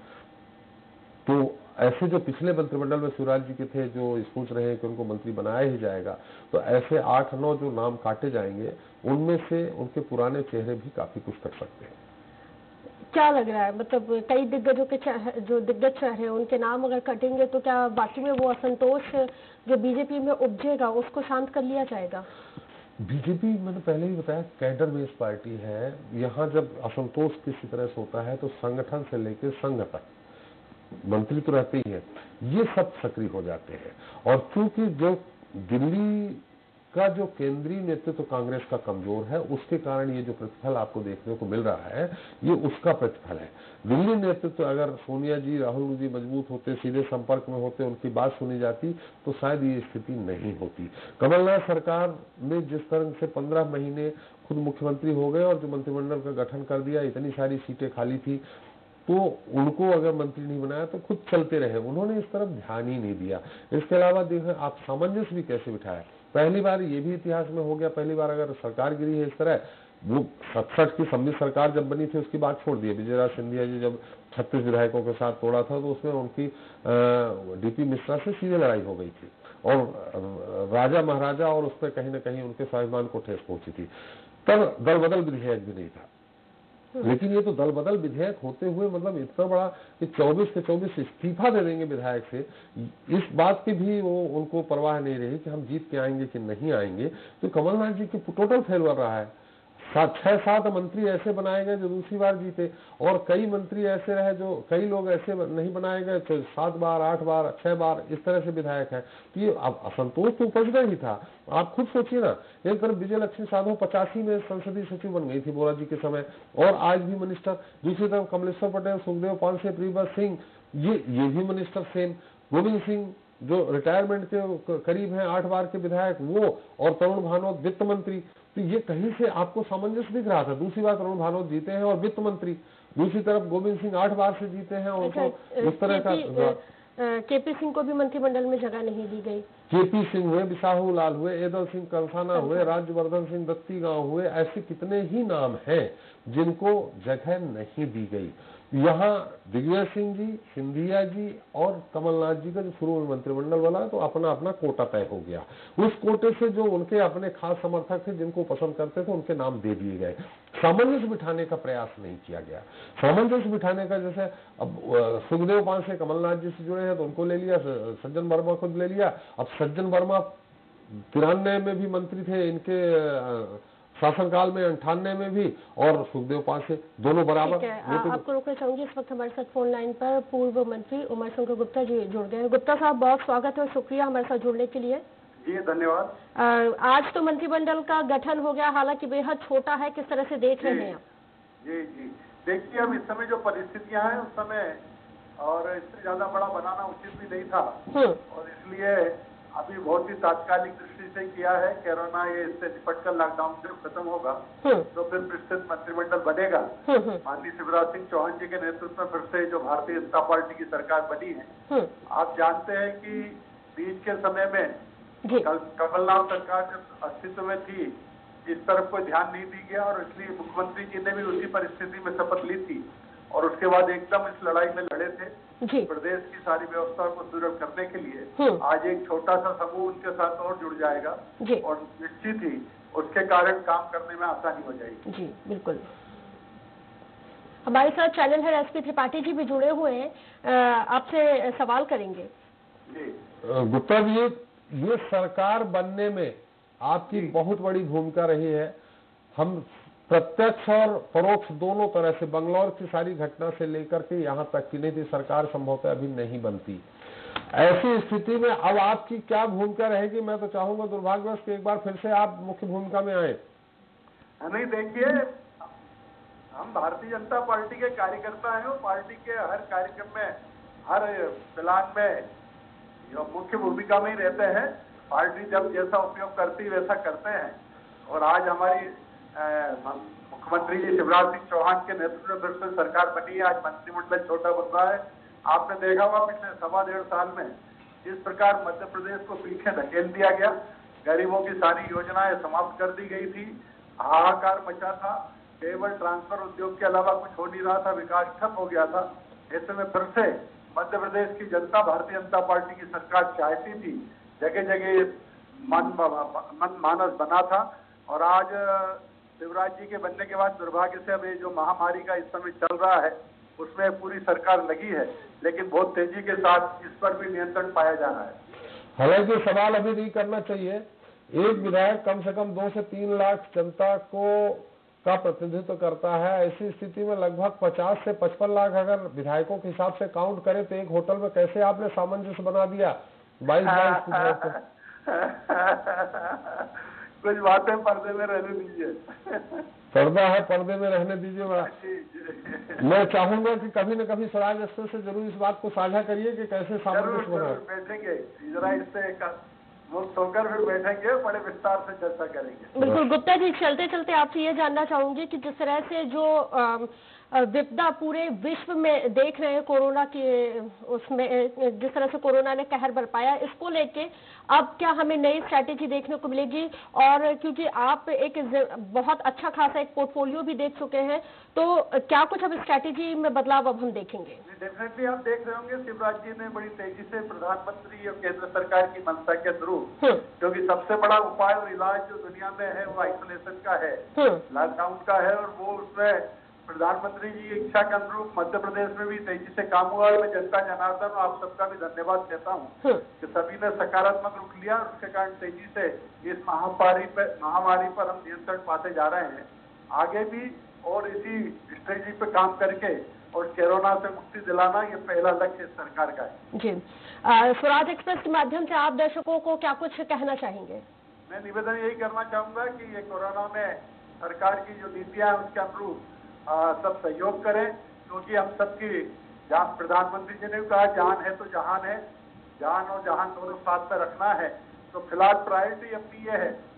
Speaker 8: तो ऐसे जो पिछले मंत्रिमंडल में शिवराज जी के थे जो सोच रहे हैं कि उनको मंत्री बनाया ही जाएगा, तो ऐसे आठ नौ जो नाम काटे जाएंगे उनमें से उनके पुराने चेहरे भी काफी कुछ कर सकते हैं।
Speaker 2: क्या लग रहा है, मतलब कई दिग्गजों के जो दिग्गज चेहरे उनके नाम अगर कटेंगे तो क्या बाकी में वो असंतोष जो बीजेपी में उपजेगा उसको शांत कर लिया जाएगा?
Speaker 8: बीजेपी मैंने पहले ही बताया कैडर बेस्ड पार्टी है, यहाँ जब असंतोष किसी तरह से होता है तो संगठन से लेकर संघ तक मंत्री तो रहते ही हैं, ये सब सक्रिय हो जाते हैं। और क्योंकि जो दिल्ली का जो केंद्रीय नेतृत्व तो कांग्रेस का कमजोर है, उसके कारण ये जो प्रतिफल आपको देखने को मिल रहा है ये उसका प्रतिफल है। दिल्ली नेतृत्व अगर सोनिया जी राहुल जी मजबूत होते, सीधे संपर्क में होते, उनकी बात सुनी जाती तो शायद ये स्थिति नहीं होती। कमलनाथ सरकार ने जिस तरह से पंद्रह महीने खुद मुख्यमंत्री हो गए और जो मंत्रिमंडल का गठन कर दिया, इतनी सारी सीटें खाली थी, तो उनको अगर मंत्री नहीं बनाया तो खुद चलते रहे, उन्होंने इस तरफ ध्यान ही नहीं दिया। इसके अलावा देखें आप सामंजस्य भी कैसे बिठाया, पहली बार ये भी इतिहास में हो गया, पहली बार अगर सरकार गिरी है इस तरह। वो सड़सठ की सम्मिलित सरकार जब बनी थी उसकी बात छोड़ दी, विजयराज सिंधिया जी जब छत्तीस विधायकों के साथ तोड़ा था तो उसमें उनकी डीपी मिश्रा से सीधे लड़ाई हो गई थी और राजा महाराजा और उस पर कहीं ना कहीं उनके स्वाभिमान को ठेस पहुंची थी। तब दल बदल विधेयक भी नहीं था, लेकिन ये तो दल बदल विधेयक होते हुए मतलब इतना बड़ा कि चौबीस के चौबीस इस्तीफा दे देंगे विधायक से, इस बात की भी वो उनको परवाह नहीं रही कि हम जीत के आएंगे कि नहीं आएंगे। तो कमलनाथ जी की टोटल फेलवर रहा है। सात छह सात मंत्री ऐसे बनाए गए जो दूसरी बार जीते, और कई मंत्री ऐसे रहे जो कई लोग ऐसे नहीं बनाए गए तो सात बार आठ बार छह बार इस तरह से विधायक है। तो ये अब असंतोष तो उपजता ही था। आप खुद सोचिए ना, एक तरफ विजय लक्ष्मी साधो पचासी में संसदीय सचिव बन गई थी बोरा जी के समय और आज भी मिनिस्टर, दूसरी तरफ कमलेश्वर पटेल, सुखदेव पांसे, प्रीबा सिंह ये ये भी मिनिस्टर सेम, गोविंद सिंह जो रिटायरमेंट के करीब हैं आठ बार के विधायक वो, और तरुण भानोत वित्त मंत्री। तो ये कहीं से आपको सामंजस्य दिख रहा था। दूसरी बात, अरुण भानोत जीते हैं और वित्त मंत्री, दूसरी तरफ गोविंद सिंह आठ बार से जीते हैं और तो इस तरह का
Speaker 2: केपी सिंह को भी मंत्रिमंडल में जगह नहीं दी गई।
Speaker 8: केपी सिंह हुए, बिसाहू लाल हुए, एदल सिंह कंसाना हुए, राज्यवर्धन सिंह दत्तीगांव हुए, ऐसे कितने ही नाम हैं जिनको जगह नहीं दी गई। यहाँ दिग्विजय सिंह जी, सिंधिया जी और कमलनाथ जी का जो शुरू में मंत्रिमंडल बना तो अपना अपना कोटा तय हो गया। उस कोटे से जो उनके अपने खास समर्थक थे जिनको पसंद करते थे उनके नाम दे दिए गए। सामंजस्य बिठाने का प्रयास नहीं किया गया। सामंजस्य बिठाने का, जैसे अब सुखदेव पांसे कमलनाथ जी से जुड़े हैं तो उनको ले लिया, सज्जन वर्मा को ले लिया। अब सज्जन वर्मा तिरानवे में भी मंत्री थे, इनके शासनकाल में अंठानवे में भी, और सुखदेव पांसे दोनों बराबर।
Speaker 2: तो... आपको रोकना चाहूंगी, इस वक्त हमारे साथ फोन लाइन पर पूर्व मंत्री उमर शंकर गुप्ता जी जुड़ गए हैं। गुप्ता साहब, बहुत स्वागत है और शुक्रिया हमारे साथ जुड़ने के लिए।
Speaker 9: जी धन्यवाद।
Speaker 2: आज तो मंत्रिमंडल का गठन हो गया, हालांकि बेहद छोटा है, किस तरह से देख रहे हैं आप?
Speaker 9: जी जी देखिए, अब इस समय जो परिस्थितियां हैं उस समय और इससे ज्यादा बड़ा बनाना उचित भी नहीं था, और इसलिए अभी बहुत ही तात्कालिक दृष्टि से किया है। कोरोना ये इससे निपट कर लॉकडाउन जब खत्म होगा तो फिर विस्तृत मंत्रिमंडल बनेगा। माननीय शिवराज सिंह चौहान जी के नेतृत्व में फिर से जो भारतीय जनता पार्टी की सरकार बनी है। आप जानते हैं कि बीच के समय में कमलनाथ सरकार जब अस्तित्व में थी, इस तरफ कोई ध्यान नहीं दी गया और इसलिए मुख्यमंत्री जी ने भी उसी परिस्थिति में शपथ ली थी और उसके बाद एकदम इस लड़ाई में लड़े थे प्रदेश की सारी व्यवस्था को सुदृढ़ करने के लिए। आज एक छोटा सा समूह उनके साथ और जुड़ जाएगा और निश्चित ही उसके कारण काम करने में आसानी हो जाएगी।
Speaker 2: जी बिल्कुल। हमारे साथ channel head SP Tripathi ji भी जुड़े हुए हैं, आपसे सवाल करेंगे।
Speaker 9: जी
Speaker 8: गुप्ता जी, ये सरकार बनने में आपकी बहुत बड़ी भूमिका रही है। हम प्रत्यक्ष और परोक्ष दोनों तरह से बंगलौर की सारी घटना से लेकर के यहाँ तक की नहीं थी सरकार संभवतः अभी नहीं बनती। ऐसी स्थिति में अब आपकी क्या भूमिका रहेगी? मैं तो चाहूंगा दुर्भाग्यवश कि एक बार फिर से आप मुख्य भूमिका में आए।
Speaker 9: नहीं, देखिए, हम भारतीय जनता पार्टी के कार्यकर्ता हैं और पार्टी के हर कार्यक्रम में, हर प्लान में जो मुख्य भूमिका में ही रहते हैं। पार्टी जब जैसा उपयोग करती वैसा करते हैं और आज हमारी मुख्यमंत्री जी शिवराज सिंह चौहान के नेतृत्व में फिर से सरकार बनी है। आज मंत्रिमंडल छोटा बन रहा है। आपने देखा होगा पिछले सवा डेढ़ साल में जिस प्रकार मध्य प्रदेश को पीछे धकेल दिया गया, गरीबों की सारी योजनाएं समाप्त कर दी गई थी, हाहाकार मचा था, केवल ट्रांसफर उद्योग के अलावा कुछ हो नहीं रहा था, विकास ठप हो गया था। ऐसे में फिर से मध्य प्रदेश की जनता भारतीय जनता पार्टी की सरकार चाहती थी, जगह जगह मन मन मानस बना था और आज शिवराज जी के बनने के बाद दुर्भाग्य से अब ये जो महामारी का इस समय चल रहा है उसमें पूरी सरकार लगी है, लेकिन बहुत तेजी के साथ इस पर भी नियंत्रण पाया जा रहा है।
Speaker 8: हालांकि सवाल अभी नहीं करना चाहिए। एक विधायक कम से कम दो से तीन लाख जनता को का प्रतिनिधित्व करता है। ऐसी स्थिति में लगभग पचास से पचपन लाख अगर विधायकों के हिसाब से काउंट करें तो एक होटल में कैसे आपने सामंजस्य बना दिया? बाईस बाईस
Speaker 9: कुछ बातें पर्दे में रहने दीजिए।
Speaker 8: पर्दा है, पर्दे में रहने दीजिए। मैं चाहूंगा कि कभी न कभी स्वराज एक्सप्रेस से जरूर इस बात को साझा करिए कि कैसे सामंजस्य बना।
Speaker 9: बैठेंगे जरा इससे मुक्त होकर फिर बैठेंगे, बड़े विस्तार से चर्चा करेंगे।
Speaker 2: बिल्कुल। गुप्ता जी, चलते चलते आपसे ये जानना चाहूंगी कि जिस तरह से जो विपदा पूरे विश्व में देख रहे हैं कोरोना की, उसमें जिस तरह से कोरोना ने कहर बरपाया, इसको लेके अब क्या हमें नई स्ट्रैटेजी देखने को मिलेगी? और क्योंकि आप एक बहुत अच्छा खासा एक पोर्टफोलियो भी देख चुके हैं, तो क्या कुछ अब स्ट्रैटेजी में बदलाव अब हम देखेंगे?
Speaker 9: डेफिनेटली आप देख रहे होंगे शिवराज जी ने बड़ी तेजी से प्रधानमंत्री और केंद्र सरकार की मंशा के थ्रू, क्योंकि सबसे बड़ा उपाय और इलाज जो दुनिया में है वो आइसोलेशन का है, लॉकडाउन का है, और वो उसमें प्रधानमंत्री जी की इच्छा के अनुरूप मध्य प्रदेश में भी तेजी से काम हुआ है। मैं जनता जनार्दन आप सबका भी धन्यवाद देता हूँ कि सभी ने सकारात्मक रुख लिया और उसके कारण तेजी से इस महामारी पर महामारी पर हम नियंत्रण पाते जा रहे हैं। आगे भी और इसी स्ट्रेटजी पे काम करके और कोरोना से मुक्ति दिलाना ये पहला लक्ष्य इस सरकार का है।
Speaker 2: जी, स्वराज एक्सप्रेस के माध्यम से आप दर्शकों को क्या कुछ कहना चाहेंगे?
Speaker 9: मैं निवेदन यही करना चाहूंगा कि ये कोरोना में सरकार की जो नीतियां है उसके अनुरूप सब सहयोग करें, क्योंकि हम सबकी जान, प्रधानमंत्री जी ने कहा जान है तो जहान है, जान और जहान दोनों साथ में रखना है। तो फिलहाल प्रायोरिटी अपनी ये है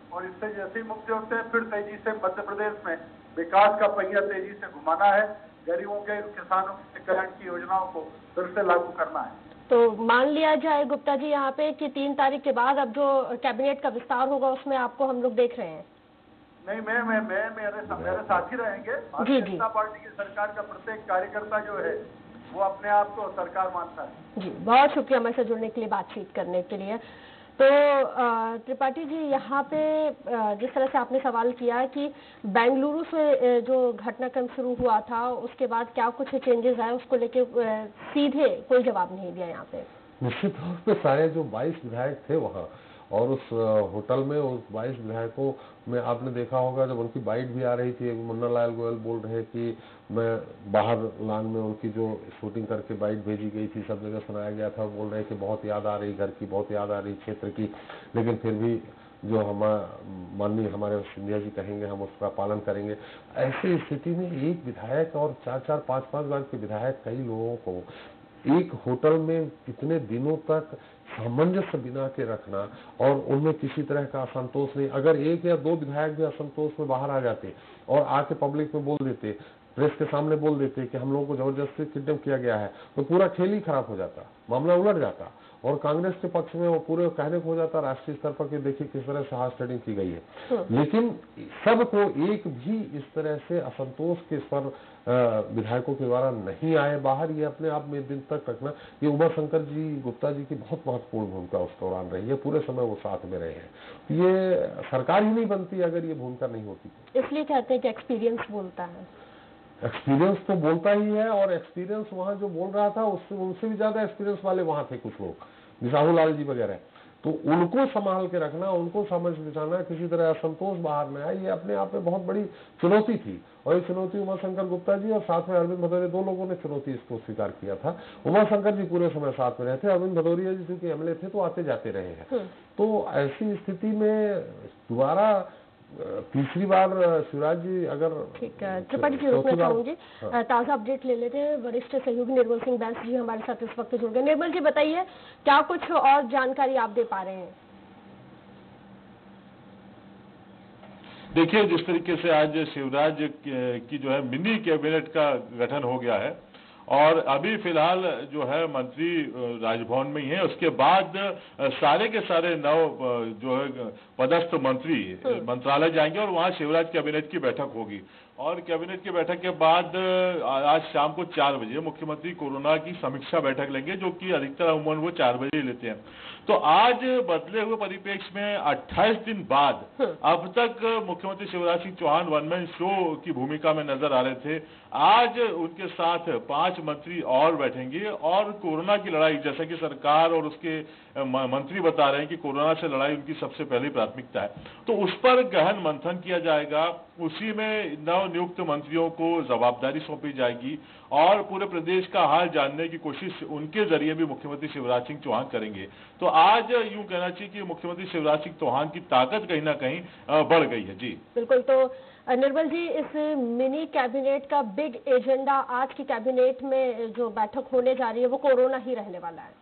Speaker 9: और इससे जैसे ही मुक्त होते हैं फिर तेजी से मध्य प्रदेश में विकास का पहिया तेजी से घुमाना है, गरीबों के, किसानों के कल्याण की योजनाओं को फिर से लागू करना है।
Speaker 2: तो मान लिया जाए गुप्ता जी यहाँ पे कि तीन तारीख के बाद अब जो कैबिनेट का विस्तार होगा उसमें आपको हम लोग देख रहे हैं?
Speaker 9: नहीं, मैं मैं मैं मेरे मेरे साथी रहेंगे। भारतीय जनता पार्टी की सरकार का प्रत्येक कार्यकर्ता जो है वो अपने आप को सरकार मानता है। जी,
Speaker 2: बहुत शुक्रिया हमारे से जुड़ने के लिए, बातचीत करने के लिए। तो त्रिपाठी जी, यहाँ पे जिस तरह से आपने सवाल किया कि बेंगलुरु से जो घटनाक्रम शुरू हुआ था उसके बाद क्या कुछ चेंजेस आए, उसको लेके सीधे कोई जवाब नहीं दिया यहाँ पे।
Speaker 8: निश्चित तौर पे सारे जो बाईस विधायक थे वहाँ और उस होटल में उस बाईस विधायकों में आपने देखा होगा जब उनकी बाइट भी आ रही थी, मुन्ना लाल गोयल बोल रहे कि मैं बाहर लान में उनकी जो शूटिंग करके बाइट भेजी गई थी सब जगह सुनाया गया था, बोल रहे कि बहुत याद आ रही घर की, बहुत याद आ रही क्षेत्र की, लेकिन फिर भी जो हम माननीय हमारे सिंधिया जी कहेंगे हम उसका पालन करेंगे। ऐसी स्थिति में एक विधायक और चार चार पाँच पाँच बार के विधायक कई लोगों को एक होटल में कितने दिनों तक सामंजस्य बिना के रखना और उनमें किसी तरह का असंतोष नहीं, अगर एक या दो विधायक भी असंतोष में बाहर आ जाते और आके पब्लिक में बोल देते, प्रेस के सामने बोल देते कि हम लोगों को जबरदस्ती किडनैप किया गया है, तो पूरा खेल ही खराब हो जाता, मामला उलट जाता और कांग्रेस के पक्ष में वो पूरे कहने को हो जाता राष्ट्रीय स्तर पर कि देखिए किस तरह से हार्स ट्रेडिंग की गई है। लेकिन सबको एक भी इस तरह से असंतोष के स्वर विधायकों के द्वारा नहीं आए बाहर, ये अपने आप में दिन तक रखना, ये उमा शंकर जी गुप्ता जी की बहुत महत्वपूर्ण भूमिका उस दौरान रही है, पूरे समय वो साथ में रहे हैं। ये सरकार ही नहीं बनती अगर ये भूमिका नहीं होती।
Speaker 2: इसलिए कहते हैं कि एक्सपीरियंस बोलता है।
Speaker 8: एक्सपीरियंस तो बोलता ही है और एक्सपीरियंस वहाँ जो बोल रहा था उससे उनसे भी ज्यादा एक्सपीरियंस वाले वहाँ थे कुछ लोग, राहुल लाल जी वगैरह, तो उनको संभाल के रखना, उनको समझ बिछाना, किसी तरह असंतोष बाहर में आए, ये अपने आप में बहुत बड़ी चुनौती थी। और ये चुनौती उमा शंकर गुप्ता जी और साथ में अरविंद भदौरिया दो लोगों ने चुनौती इसको स्वीकार किया था। उमा शंकर जी पूरे समय साथ में रहते, अरविंद भदौरिया जी चूंकि एमएलए थे तो आते जाते रहे हैं। तो ऐसी स्थिति में दोबारा तीसरी बार शिवराज जी अगर
Speaker 2: ठीक है, त्रिपाठी जी रुकना चाहूंगी, ताजा अपडेट ले लेते हैं। वरिष्ठ सहयोगी निर्मल सिंह बैंस जी हमारे साथ इस वक्त जुड़ गए। निर्मल जी बताइए क्या कुछ और जानकारी आप दे पा रहे हैं?
Speaker 10: देखिए, जिस तरीके से आज शिवराज की जो है मिनी कैबिनेट का गठन हो गया है और अभी फिलहाल जो है मंत्री राजभवन में ही है, उसके बाद सारे के सारे नव जो है पदस्थ मंत्री मंत्रालय जाएंगे और वहां शिवराज कैबिनेट की बैठक होगी और कैबिनेट की बैठक के बाद आज शाम को चार बजे मुख्यमंत्री कोरोना की समीक्षा बैठक लेंगे, जो कि अधिकतर अमूमन वो चार बजे लेते हैं। तो आज बदले हुए परिप्रेक्ष्य में अट्ठाईस दिन बाद अब तक मुख्यमंत्री Shivraj Singh Chouhan one man show की भूमिका में नजर आ रहे थे। आज उनके साथ पांच मंत्री और बैठेंगे और कोरोना की लड़ाई, जैसा कि सरकार और उसके मंत्री बता रहे हैं कि कोरोना से लड़ाई उनकी सबसे पहली प्राथमिकता है, तो उस पर गहन मंथन किया जाएगा। उसी में नव नियुक्त मंत्रियों को जवाबदारी सौंपी जाएगी और पूरे प्रदेश का हाल जानने की कोशिश उनके जरिए भी मुख्यमंत्री शिवराज सिंह चौहान करेंगे। तो आज यूं कहना चाहिए कि मुख्यमंत्री शिवराज सिंह चौहान की ताकत कहीं ना कहीं बढ़ गई है। जी
Speaker 2: बिल्कुल। तो निर्मल जी, इस मिनी कैबिनेट का बिग एजेंडा आज की कैबिनेट में जो बैठक होने जा रही है वो कोरोना ही रहने वाला है?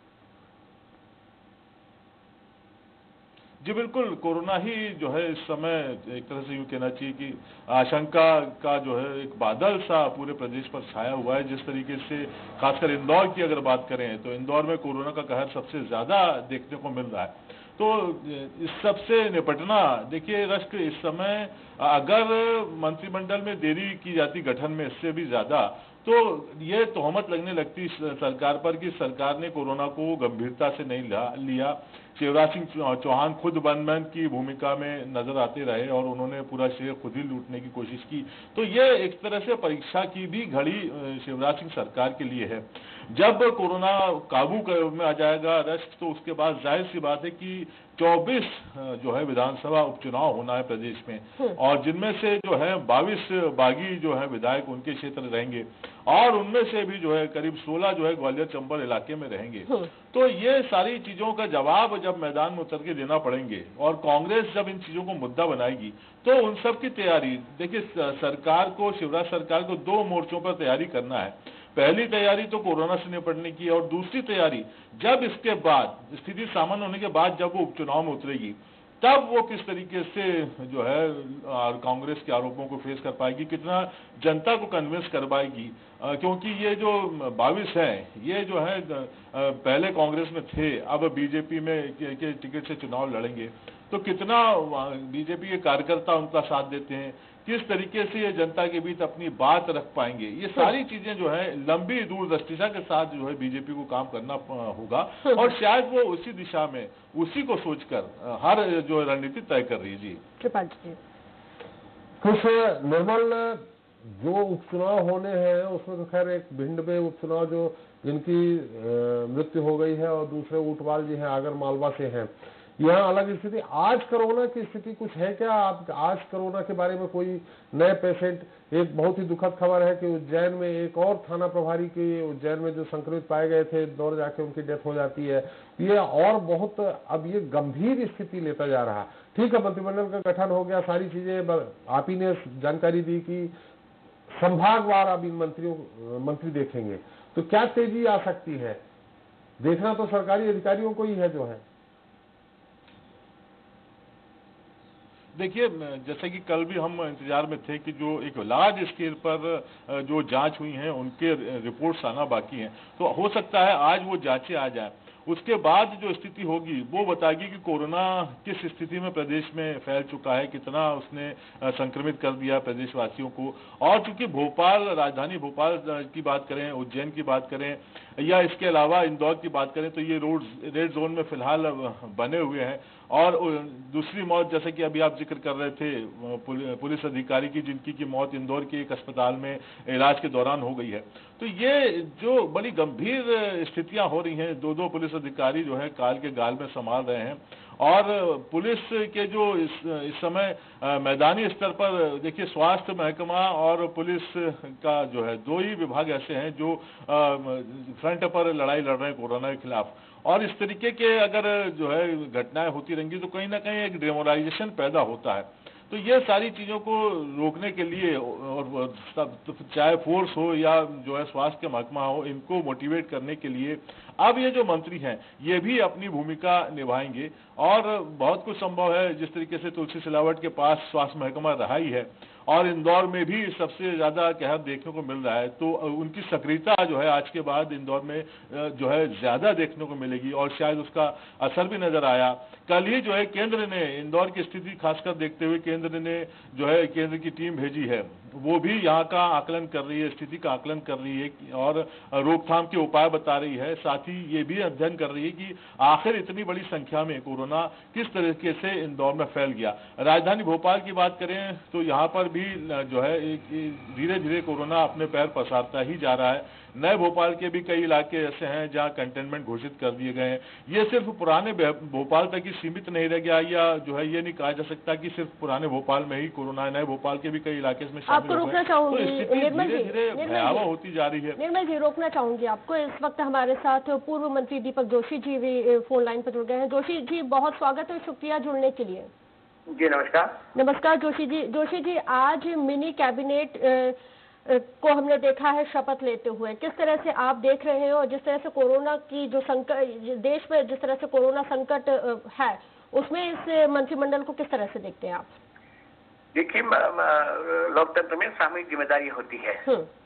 Speaker 10: जी बिल्कुल, कोरोना ही जो है इस समय एक तरह से यूं कहना चाहिए कि आशंका का जो है एक बादल सा पूरे प्रदेश पर छाया हुआ है। जिस तरीके से खासकर इंदौर की अगर बात करें तो इंदौर में कोरोना का कहर सबसे ज्यादा देखने को मिल रहा है। तो इस सब से निपटना, देखिए रश्क, इस समय अगर मंत्रिमंडल में देरी की जाती गठन में इससे भी ज्यादा, तो ये तोहमत लगने लगती सरकार पर कि सरकार ने कोरोना को गंभीरता से नहीं लिया। शिवराज सिंह चौहान खुद वन मैन की भूमिका में नजर आते रहे और उन्होंने पूरा श्रेय खुद ही लूटने की कोशिश की। तो ये एक तरह से परीक्षा की भी घड़ी शिवराज सिंह सरकार के लिए है। जब कोरोना काबू में आ जाएगा रश्क, तो उसके बाद जाहिर सी बात है कि चौबीस जो है विधानसभा उपचुनाव होना है प्रदेश में और जिनमें से जो है बाईस बागी जो है विधायक उनके क्षेत्र रहेंगे और उनमें से भी जो है करीब सोलह जो है ग्वालियर चंबल इलाके में रहेंगे। तो ये सारी चीजों का जवाब जब मैदान में उतर के देना पड़ेंगे और कांग्रेस जब इन चीजों को मुद्दा बनाएगी तो उन सब की तैयारी, देखिए सरकार को, शिवराज सरकार को दो मोर्चों पर तैयारी करना है। पहली तैयारी तो कोरोना से निपटने की और दूसरी तैयारी जब इसके बाद स्थिति सामान्य होने के बाद जब वो उपचुनाव में उतरेगी तब वो किस तरीके से जो है कांग्रेस के आरोपों को फेस कर पाएगी, कितना जनता को कन्विंस कर पाएगी, क्योंकि ये जो बाईस है ये जो है पहले कांग्रेस में थे, अब बीजेपी में के टिकट से चुनाव लड़ेंगे, तो कितना बीजेपी के कार्यकर्ता उनका साथ देते हैं, किस तरीके से ये जनता के बीच अपनी बात रख पाएंगे, ये सारी चीजें जो है लंबी दूरदर्शिता के साथ जो है बीजेपी को काम करना होगा, और शायद वो उसी दिशा में उसी को सोचकर हर जो रणनीति तय कर रही है। जी
Speaker 2: त्रिपाठी जी,
Speaker 8: कुछ निर्मल जो उपचुनाव होने हैं उसमें तो खैर एक भिंड में उपचुनाव जो जिनकी मृत्यु हो गई है और दूसरे ऊंटवाल जी हैं आगर मालवा से हैं, यहाँ अलग स्थिति। आज कोरोना की स्थिति कुछ है क्या? आप आज कोरोना के बारे में कोई नए पेशेंट, एक बहुत ही दुखद खबर है कि उज्जैन में एक और थाना प्रभारी के उज्जैन में जो संक्रमित पाए गए थे, दौड़ जाके उनकी डेथ हो जाती है। ये और बहुत अब ये गंभीर स्थिति लेता जा रहा। ठीक है, मंत्रिमंडल का गठन हो गया, सारी चीजें आप ही ने जानकारी दी कि संभागवार अब इन मंत्रियों मंत्री देखेंगे, तो क्या तेजी आ सकती है? देखना तो सरकारी अधिकारियों को ही है जो है।
Speaker 10: देखिए, जैसे कि कल भी हम इंतजार में थे कि जो एक लार्ज स्केल पर जो जांच हुई हैं उनके रिपोर्ट्स आना बाकी हैं, तो हो सकता है आज वो जांचें आ जाए। उसके बाद जो स्थिति होगी वो बताएगी कि कोरोना किस स्थिति में प्रदेश में फैल चुका है, कितना उसने संक्रमित कर दिया प्रदेशवासियों को। और चूंकि भोपाल, राजधानी भोपाल की बात करें, उज्जैन की बात करें या इसके अलावा इंदौर की बात करें, तो ये रोड रेड जोन में फिलहाल बने हुए हैं। और दूसरी मौत, जैसे कि अभी आप जिक्र कर रहे थे पुलिस अधिकारी की, जिनकी की मौत इंदौर के एक अस्पताल में इलाज के दौरान हो गई है, तो ये जो बड़ी गंभीर स्थितियां हो रही हैं, दो दो पुलिस अधिकारी जो है काल के गाल में संभाल रहे हैं। और पुलिस के जो इस, इस समय मैदानी स्तर पर देखिए, स्वास्थ्य महकमा और पुलिस का जो है दो ही विभाग ऐसे हैं जो फ्रंट पर लड़ाई लड़ रहे हैं कोरोना के खिलाफ। और इस तरीके के अगर जो है घटनाएं होती रहेंगी तो कहीं ना कहीं एक डेमोराइजेशन पैदा होता है। तो ये सारी चीजों को रोकने के लिए, और चाहे फोर्स हो या जो है स्वास्थ्य के महकमा हो, इनको मोटिवेट करने के लिए अब ये जो मंत्री हैं ये भी अपनी भूमिका निभाएंगे। और बहुत कुछ संभव है, जिस तरीके से तुलसी सिलावट के पास स्वास्थ्य महकमा रहा ही है और इंदौर में भी सबसे ज्यादा कहर देखने को मिल रहा है, तो उनकी सक्रियता जो है आज के बाद इंदौर में जो है ज्यादा देखने को मिलेगी और शायद उसका असर भी नजर आया। कल ही जो है केंद्र ने इंदौर की स्थिति खासकर देखते हुए केंद्र ने जो है केंद्र की टीम भेजी है, वो भी यहाँ का आकलन कर रही है, स्थिति का आकलन कर रही है और रोकथाम के उपाय बता रही है। साथ ही ये भी अध्ययन कर रही है कि आखिर इतनी बड़ी संख्या में कोरोना किस तरीके से इंदौर में फैल गया। राजधानी भोपाल की बात करें तो यहाँ पर भी जो है धीरे धीरे कोरोना अपने पैर पसारता ही जा रहा है। नए भोपाल के भी कई इलाके ऐसे हैं जहां कंटेनमेंट घोषित कर दिए गए हैं। ये सिर्फ पुराने भोपाल तक ही सीमित नहीं रह गया, या जो है ये नहीं कहा जा सकता कि सिर्फ पुराने भोपाल में ही कोरोना है, नए भोपाल के भी कई इलाके इसमें शामिल हो गए। तो स्थिति धीरे धीरे भयावह होती जा रही है।
Speaker 2: निर्मल जी, रोकना चाहूंगी आपको। इस वक्त हमारे साथ पूर्व मंत्री दीपक जोशी जी भी फोन लाइन पर जुड़ गए हैं। जोशी जी, बहुत स्वागत है, शुक्रिया जुड़ने के लिए।
Speaker 11: जी नमस्कार।
Speaker 2: नमस्कार जोशी जी। जोशी जी, आज मिनी कैबिनेट को हमने देखा है शपथ लेते हुए, किस तरह से आप देख रहे हैं? और जिस तरह से कोरोना की जो संकट देश में, जिस तरह से कोरोना संकट है, उसमें इस मंत्रिमंडल को किस तरह से देखते हैं आप?
Speaker 11: देखिए, लोकतंत्र में सामूहिक जिम्मेदारी होती है।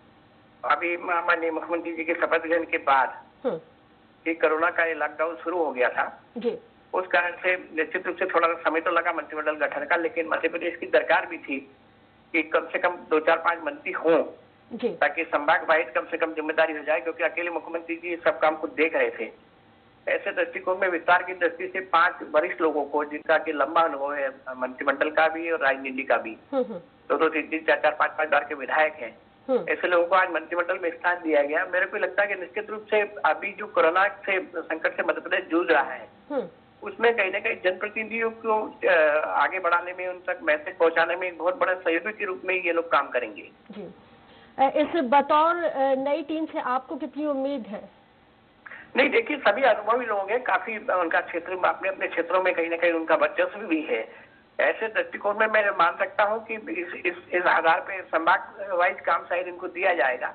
Speaker 11: अभी माननीय मुख्यमंत्री जी के शपथ ग्रहण के बाद ये कोरोना का ये लॉकडाउन शुरू हो गया था
Speaker 2: जी,
Speaker 11: उस कारण से निश्चित रूप से थोड़ा समय तो लगा मंत्रिमंडल गठन का, लेकिन मध्य प्रदेश की दरकार भी थी कि कम से कम दो चार पांच मंत्री हों ताकि संभाग वाइज कम से कम जिम्मेदारी हो जाए, क्योंकि अकेले मुख्यमंत्री जी सब काम खुद देख रहे थे। ऐसे दृष्टिकोण में विस्तार की दृष्टि से पांच वरिष्ठ लोगों को, जिनका कि लंबा अनुभव है मंत्रिमंडल का भी और राजनीति का भी, दो दो तीन तीन चार चार पांच पांच बार के विधायक हैं, ऐसे लोगों को आज मंत्रिमंडल में स्थान दिया गया। मेरे को लगता है कि निश्चित रूप से अभी जो कोरोना से संकट से मध्य प्रदेश जूझ रहा है उसमें कहीं ना कहीं जनप्रतिनिधियों को आगे बढ़ाने में, उन तक मैसेज पहुंचाने में एक बहुत बड़ा सहयोगी के रूप में ये लोग काम करेंगे।
Speaker 2: जी, इस बतौर नई टीम से आपको कितनी उम्मीद है?
Speaker 11: नहीं, देखिए, सभी अनुभवी लोग हैं, काफी उनका क्षेत्र में, अपने अपने क्षेत्रों में कहीं ना कहीं उनका वर्चस्व भी है। ऐसे दृष्टिकोण में मैं मान सकता हूँ कि इस इस, इस आधार पर संभाग वाइज काम शायद इनको दिया जाएगा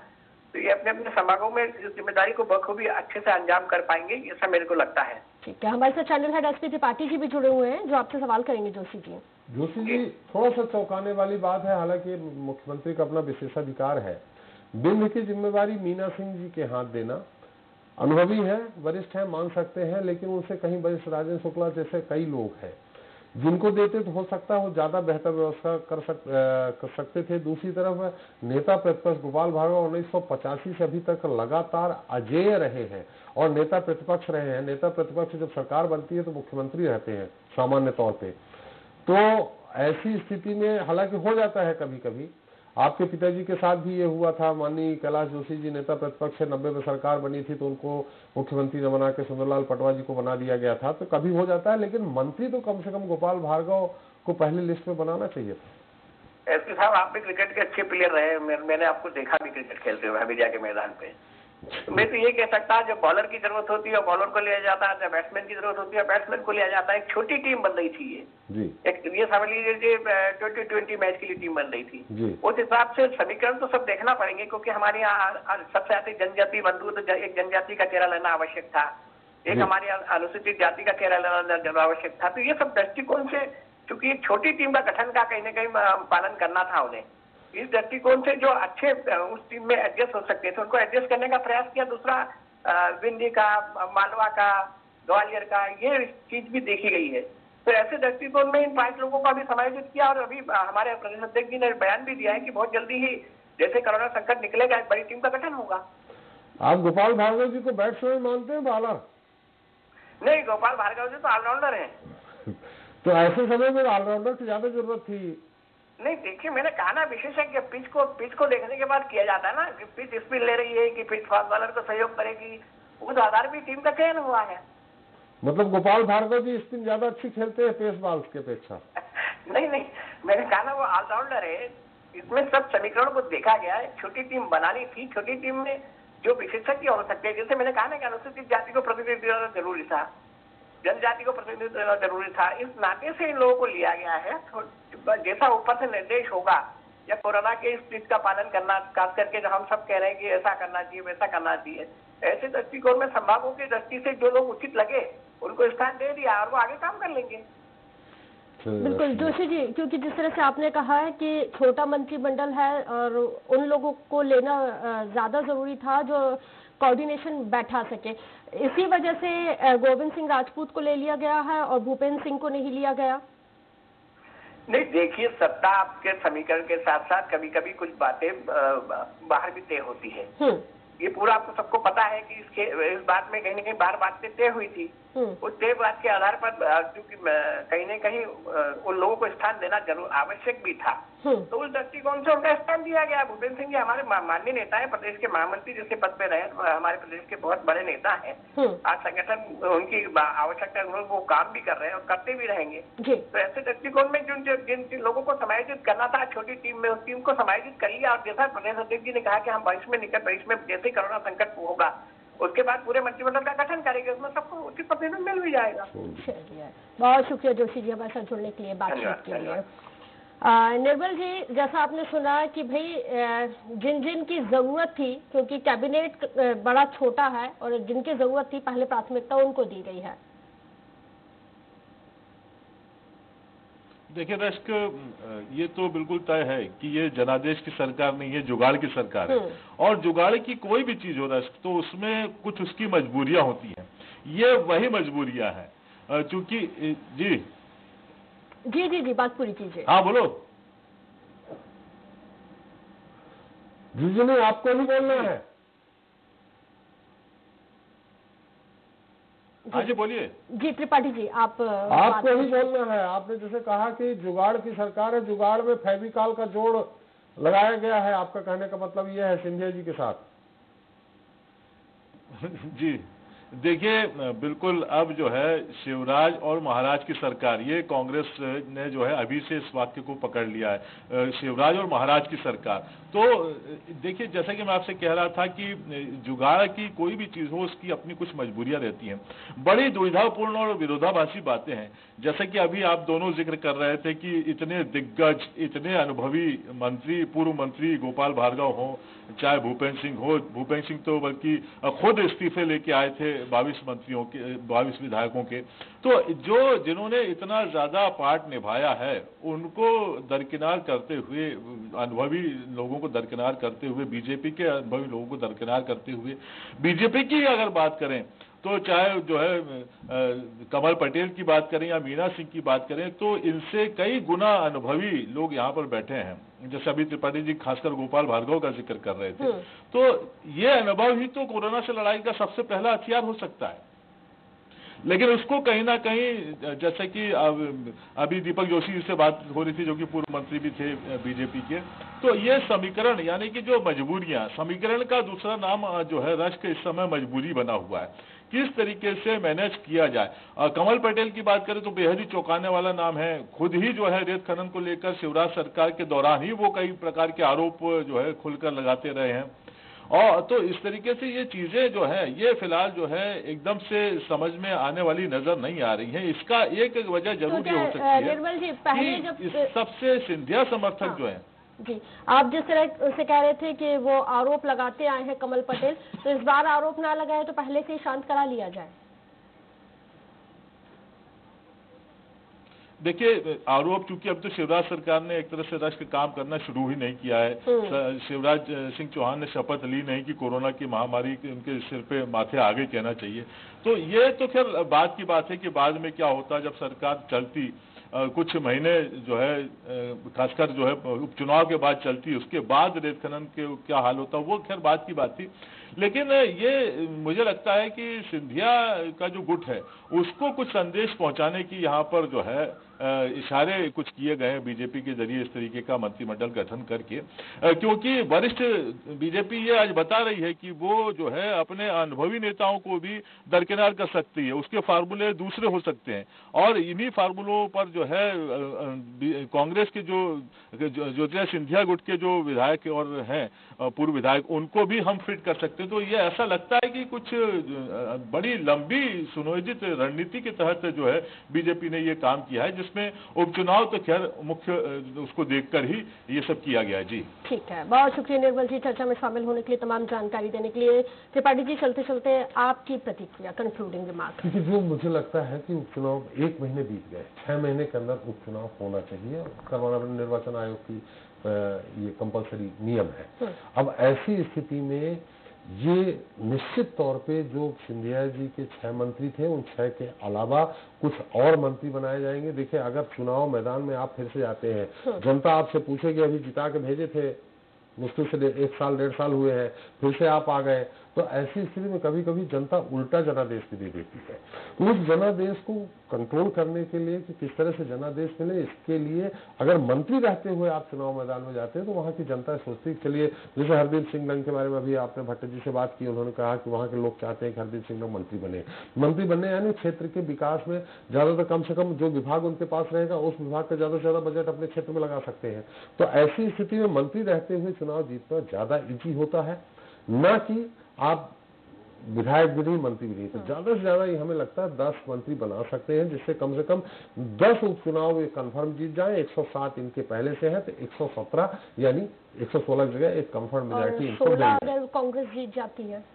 Speaker 11: तो ये अपने अपने संभागों में इस जिम्मेदारी को बखूबी अच्छे से अंजाम कर पाएंगे, ऐसा मेरे को लगता है।
Speaker 2: ठीक है, हमारे साथ channel head SP Tripathi ji भी जुड़े हुए हैं जो आपसे सवाल करेंगे। जोशी जी
Speaker 8: जोशी जी थोड़ा सा चौंकाने वाली बात है, हालांकि मुख्यमंत्री का अपना विशेषाधिकार है, बिंद की जिम्मेवारी मीना सिंह जी के हाथ देना, अनुभवी है, वरिष्ठ है, मान सकते हैं, लेकिन उनसे कहीं वरिष्ठ राजेंद्र शुक्ला जैसे कई लोग हैं जिनको देते तो हो सकता है वो ज्यादा बेहतर व्यवस्था कर, सक, आ, कर सकते थे। दूसरी तरफ नेता प्रतिपक्ष गोपाल भार्गव उन्नीस सौ पचासी से अभी तक लगातार अजेय रहे हैं और नेता प्रतिपक्ष रहे हैं। नेता प्रतिपक्ष जब सरकार बनती है तो मुख्यमंत्री रहते हैं सामान्य तौर पे, तो ऐसी स्थिति में हालांकि हो जाता है कभी कभी, आपके पिताजी के साथ भी ये हुआ था, माननीय कैलाश जोशी जी नेता प्रतिपक्ष है, नब्बे में सरकार बनी थी तो उनको मुख्यमंत्री न बना के सुंदरलाल पटवा जी को बना दिया गया था, तो कभी हो जाता है, लेकिन मंत्री तो कम से कम गोपाल भार्गव को पहले लिस्ट में बनाना चाहिए था।
Speaker 11: एसपी साहब आप भी क्रिकेट के अच्छे प्लेयर रहे, मैंने आपको देखा भी क्रिकेट खेलते हुए हमीदिया के मैदान पे। मैं तो ये कह सकता जब बॉलर की जरूरत होती है बॉलर को लिया जाता है, जब बैट्समैन की जरूरत होती है बैट्समैन को लिया जाता है। एक छोटी टीम बन रही थी ये
Speaker 8: जी।
Speaker 11: एक ये समझ लीजिए ट्वेंटी ट्वेंटी मैच के लिए टीम बन रही थी
Speaker 8: जी।
Speaker 11: उस हिसाब से समीकरण तो सब देखना पड़ेंगे, क्योंकि हमारे यहाँ सबसे ज्यादा जनजाति बंधु तो एक जनजाति का चेहरा लेना आवश्यक था, एक हमारे अनुसूचित जाति का चेहरा लेना आवश्यक था। तो ये सब दृष्टिकोण से चूंकि एक छोटी टीम का गठन का कहीं ना कहीं पालन करना था उन्हें, इस दृष्टिकोण से जो अच्छे उस टीम में एडजस्ट हो सकते थे उनको एडजस्ट करने का प्रयास किया। दूसरा विंडी का, मालवा का, ग्वालियर का, ये चीज भी देखी गई है। तो ऐसे दृष्टिकोण में इन पांच लोगों को अभी समायोजित किया और अभी हमारे प्रदेश अध्यक्ष जी ने बयान भी दिया है कि बहुत जल्दी ही जैसे कोरोना संकट निकलेगा एक बड़ी टीम का गठन होगा।
Speaker 8: आप गोपाल भार्गव जी को बैट्समैन मानते हैं बॉलर?
Speaker 11: नहीं, गोपाल भार्गव जी तो ऑलराउंडर है।
Speaker 8: तो ऐसे समय में ऑलराउंडर की ज्यादा जरूरत थी।
Speaker 11: नहीं देखिए, मैंने कहा ना विशेषज्ञ पिच को पिच को देखने के बाद किया जाता है ना कि पिच स्पीड ले रही है कि पिच फास्ट बॉलर को सहयोग करेगी, उस आधार पर टीम का चयन हुआ है।
Speaker 8: मतलब गोपाल भार्गव जी स्पिन ज्यादा अच्छी खेलते हैं पेस बॉल्स के अपेक्षा?
Speaker 11: नहीं नहीं, मैंने कहा ना वो ऑलराउंडर है, इसमें सब समीकरण को देखा गया है। छोटी टीम बनानी थी, छोटी टीम में जो विशेषज्ञ हो सकते हैं, जैसे मैंने कहा ना कि अनुसूचित जाति को प्रतिनिधित्व देना जरूरी था, जनजाति को प्रतिनिधित्व देना जरूरी था, इस नाते से इन लोगों को लिया गया है। जैसा ऊपर से निर्देश होगा या कोरोना के इस चीज का पालन करना, खास करके जो हम सब कह रहे हैं कि ऐसा करना चाहिए वैसा करना चाहिए, ऐसे दृष्टिकोण में संभागों की दृष्टि से जो लोग उचित लगे उनको स्थान दे दिया और वो आगे काम कर लेंगे।
Speaker 2: बिल्कुल जोशी जी, क्योंकि जिस तरह से आपने कहा है कि छोटा मंत्रिमंडल है और उन लोगों को लेना ज्यादा जरूरी था जो कोऑर्डिनेशन बैठा सके, इसी वजह से गोविंद सिंह राजपूत को ले लिया गया है और भूपेंद्र सिंह को नहीं लिया गया।
Speaker 11: नहीं देखिए, सत्ता आपके समीकरण के साथ साथ कभी कभी कुछ बातें बाहर भी तय होती है। ये पूरा आपको सबको पता है कि इसके इस बात में कहीं ना कहीं बाहर बातें तय हुई थी। उस तय बात के आधार पर क्योंकि कहीं ना कहीं उन लोगों को स्थान देना जरूर आवश्यक भी था, तो उस दृष्टिकोण से उनका स्थान दिया गया। भूपेंद्र सिंह जी हमारे माननीय नेता है, प्रदेश के महामंत्री जैसे पद पे रहे, हमारे प्रदेश के बहुत बड़े नेता हैं। आज संगठन उनकी आवश्यकता है, वो काम भी कर रहे हैं और करते भी रहेंगे। तो ऐसे दृष्टिकोण में जिन जिन जिन लोगों को समायोजित करना था छोटी टीम में, उस टीम को समायोजित कर लिया। और जैसा प्रदेश अध्यक्ष जी ने कहा कि हम भविष्य में निकट भविष्य में जैसे कोरोना संकट होगा उसके बाद पूरे मंत्रिमंडल का गठन करेंगे, उसमें सबको उचित प्रतिनिधित्व मिल भी जाएगा।
Speaker 2: बहुत शुक्रिया जोशी जी हमारे साथ जुड़ने के लिए, बातचीत के लिए। निर्मल जी, जैसा आपने सुना कि भाई जिन जिन की जरूरत थी, क्योंकि कैबिनेट बड़ा छोटा है और जिनकी जरूरत थी पहले प्राथमिकता उनको दी गई है।
Speaker 10: देखिए रश्क, ये तो बिल्कुल तय है कि ये जनादेश की सरकार नहीं है, जुगाड़ की सरकार है। और जुगाड़ की कोई भी चीज हो रश्क तो उसमें कुछ उसकी मजबूरियां होती हैं, ये वही मजबूरियां हैं। चूंकि जी
Speaker 2: जी जी जी बात पूरी कीजिए।
Speaker 10: हाँ बोलो।
Speaker 8: जी जी नहीं, आपको नहीं बोलना है।
Speaker 10: हाँ जी बोलिए।
Speaker 2: जी त्रिपाठी जी आप
Speaker 8: आपको ही बोलना है। आपने जैसे कहा कि जुगाड़ की सरकार है, जुगाड़ में फेविकॉल का जोड़ लगाया गया है, आपका कहने का मतलब यह है सिंधिया जी के साथ।
Speaker 10: जी देखिए, बिल्कुल अब जो है शिवराज और महाराज की सरकार, ये कांग्रेस ने जो है अभी से इस वाक्य को पकड़ लिया है, शिवराज और महाराज की सरकार। तो देखिए, जैसा कि मैं आपसे कह रहा था कि जुगाड़ की कोई भी चीज हो उसकी अपनी कुछ मजबूरियां रहती हैं। बड़ी दुविधापूर्ण और विरोधाभासी बातें हैं, जैसे कि अभी आप दोनों जिक्र कर रहे थे कि इतने दिग्गज, इतने अनुभवी मंत्री, पूर्व मंत्री गोपाल भार्गव हों, चाहे भूपेंद्र सिंह हो, भूपेंद्र सिंह तो बल्कि खुद इस्तीफे लेके आए थे बाईस मंत्रियों के, बाईस विधायकों के। तो जो जिन्होंने इतना ज्यादा पार्ट निभाया है उनको दरकिनार करते हुए, अनुभवी लोगों को दरकिनार करते हुए, बीजेपी के अनुभवी लोगों को दरकिनार करते हुए, बीजेपी की अगर बात करें तो चाहे जो है कमल पटेल की बात करें या मीना सिंह की बात करें, तो इनसे कई गुना अनुभवी लोग यहाँ पर बैठे हैं। जैसे अभी त्रिपाठी जी खासकर गोपाल भार्गव का जिक्र कर रहे थे, तो ये अनुभव ही तो कोरोना से लड़ाई का सबसे पहला हथियार हो सकता है। लेकिन उसको कहीं ना कहीं, जैसे कि अब अभी दीपक जोशी से बात हो रही थी जो कि पूर्व मंत्री भी थे बीजेपी के, तो ये समीकरण यानी कि जो मजबूरियां, समीकरण का दूसरा नाम जो है राष्ट्र इस समय मजबूरी बना हुआ है, किस तरीके से मैनेज किया जाए। कमल पटेल की बात करें तो बेहद ही चौंकाने वाला नाम है। खुद ही जो है रेत खनन को लेकर शिवराज सरकार के दौरान ही वो कई प्रकार के आरोप जो है खुलकर लगाते रहे हैं। और तो इस तरीके से ये चीजें जो है ये फिलहाल जो है एकदम से समझ में आने वाली नजर नहीं आ रही है। इसका एक वजह जरूर ये हो सकती है कि इस सबसे सिंधिया समर्थक हाँ। जो है
Speaker 2: जी, आप जिस तरह से कह रहे थे कि वो आरोप लगाते आए हैं कमल पटेल, तो इस बार आरोप ना लगाए तो पहले से ही शांत करा लिया जाए।
Speaker 10: देखिए, आरोप चूंकि अब तो शिवराज सरकार ने एक तरह से राष्ट्र काम करना शुरू ही नहीं किया है। शिवराज सिंह चौहान ने शपथ ली नहीं कि कोरोना की महामारी उनके सिर पे माथे आगे कहना चाहिए। तो ये तो खैर बात की बात है कि बाद में क्या होता जब सरकार चलती, आ, कुछ महीने जो है खासकर जो है उपचुनाव के बाद चलती, उसके बाद रेत खनन के क्या हाल होता वो खैर बात की बात थी। लेकिन ये मुझे लगता है कि सिंधिया का जो गुट है उसको कुछ संदेश पहुंचाने की यहाँ पर जो है इशारे कुछ किए गए हैं बीजेपी के जरिए इस तरीके का मंत्रिमंडल गठन करके, क्योंकि वरिष्ठ बीजेपी ये आज बता रही है कि वो जो है अपने अनुभवी नेताओं को भी दरकिनार कर सकती है। उसके फार्मूले दूसरे हो सकते हैं और इन्हीं फार्मूलों पर जो है कांग्रेस के जो ज्योतिरादित्य सिंधिया गुट के जो विधायक और हैं पूर्व विधायक, उनको भी हम फिट कर सकते हैं। तो ये ऐसा लगता है कि कुछ बड़ी लंबी सुनियोजित रणनीति के तहत जो है बीजेपी ने ये काम किया है, जिसमें उपचुनाव तो खैर मुख्य उसको देखकर ही ये सब किया गया। जी
Speaker 2: ठीक है, बहुत शुक्रिया निर्मल जी चर्चा में शामिल होने के लिए, तमाम जानकारी देने के लिए। त्रिपाठी जी, चलते चलते आपकी प्रतिक्रिया, कंक्लूडिंग रिमार्क।
Speaker 8: क्योंकि जो मुझे लगता है कि उपचुनाव एक महीने बीत गए, छह महीने के अंदर उपचुनाव होना चाहिए, करवाना निर्वाचन आयोग की ये कंपलसरी नियम है। अब ऐसी स्थिति में ये निश्चित तौर पे जो सिंधिया जी के छह मंत्री थे उन छह के अलावा कुछ और मंत्री बनाए जाएंगे। देखिए, अगर चुनाव मैदान में आप फिर से जाते हैं, जनता आपसे पूछेगी अभी जिता के भेजे थे, मुश्किल से एक साल डेढ़ साल हुए हैं, फिर से आप आ गए, तो ऐसी स्थिति में कभी कभी जनता उल्टा जनादेश भी दे देती है। तो उस जनादेश को कंट्रोल करने के लिए कि किस तरह से जनादेश मिले, इसके लिए अगर मंत्री रहते हुए आप चुनाव मैदान में जाते हैं तो वहां की जनता सोचती है, चलिए जैसे हरदीप सिंह डंग के बारे में अभी आपने भट्ट जी से बात की, उन्होंने कहा कि वहां के लोग चाहते हैं कि हरदीप सिंह डंग मंत्री बने। मंत्री बनने यानी क्षेत्र के विकास में ज्यादातर कम से कम जो विभाग उनके पास रहेगा उस विभाग का ज्यादा से ज्यादा बजट अपने क्षेत्र में लगा सकते हैं। तो ऐसी स्थिति में मंत्री रहते हुए चुनाव जीतना ज्यादा इजी होता है, न कि आप विधायक भी नहीं मंत्री भी नहीं। तो ज्यादा से ज्यादा ये हमें लगता है दस मंत्री बना सकते हैं, जिससे कम से कम दस उपचुनाव ये कंफर्म जीत जाए। एक सौ सात इनके पहले से है तो एक सौ सत्रह यानी एक सौ सोलह जगह एक कंफर्म मेजॉरिटी इनको मिल जाए।
Speaker 2: अगर कांग्रेस जीत जाती है,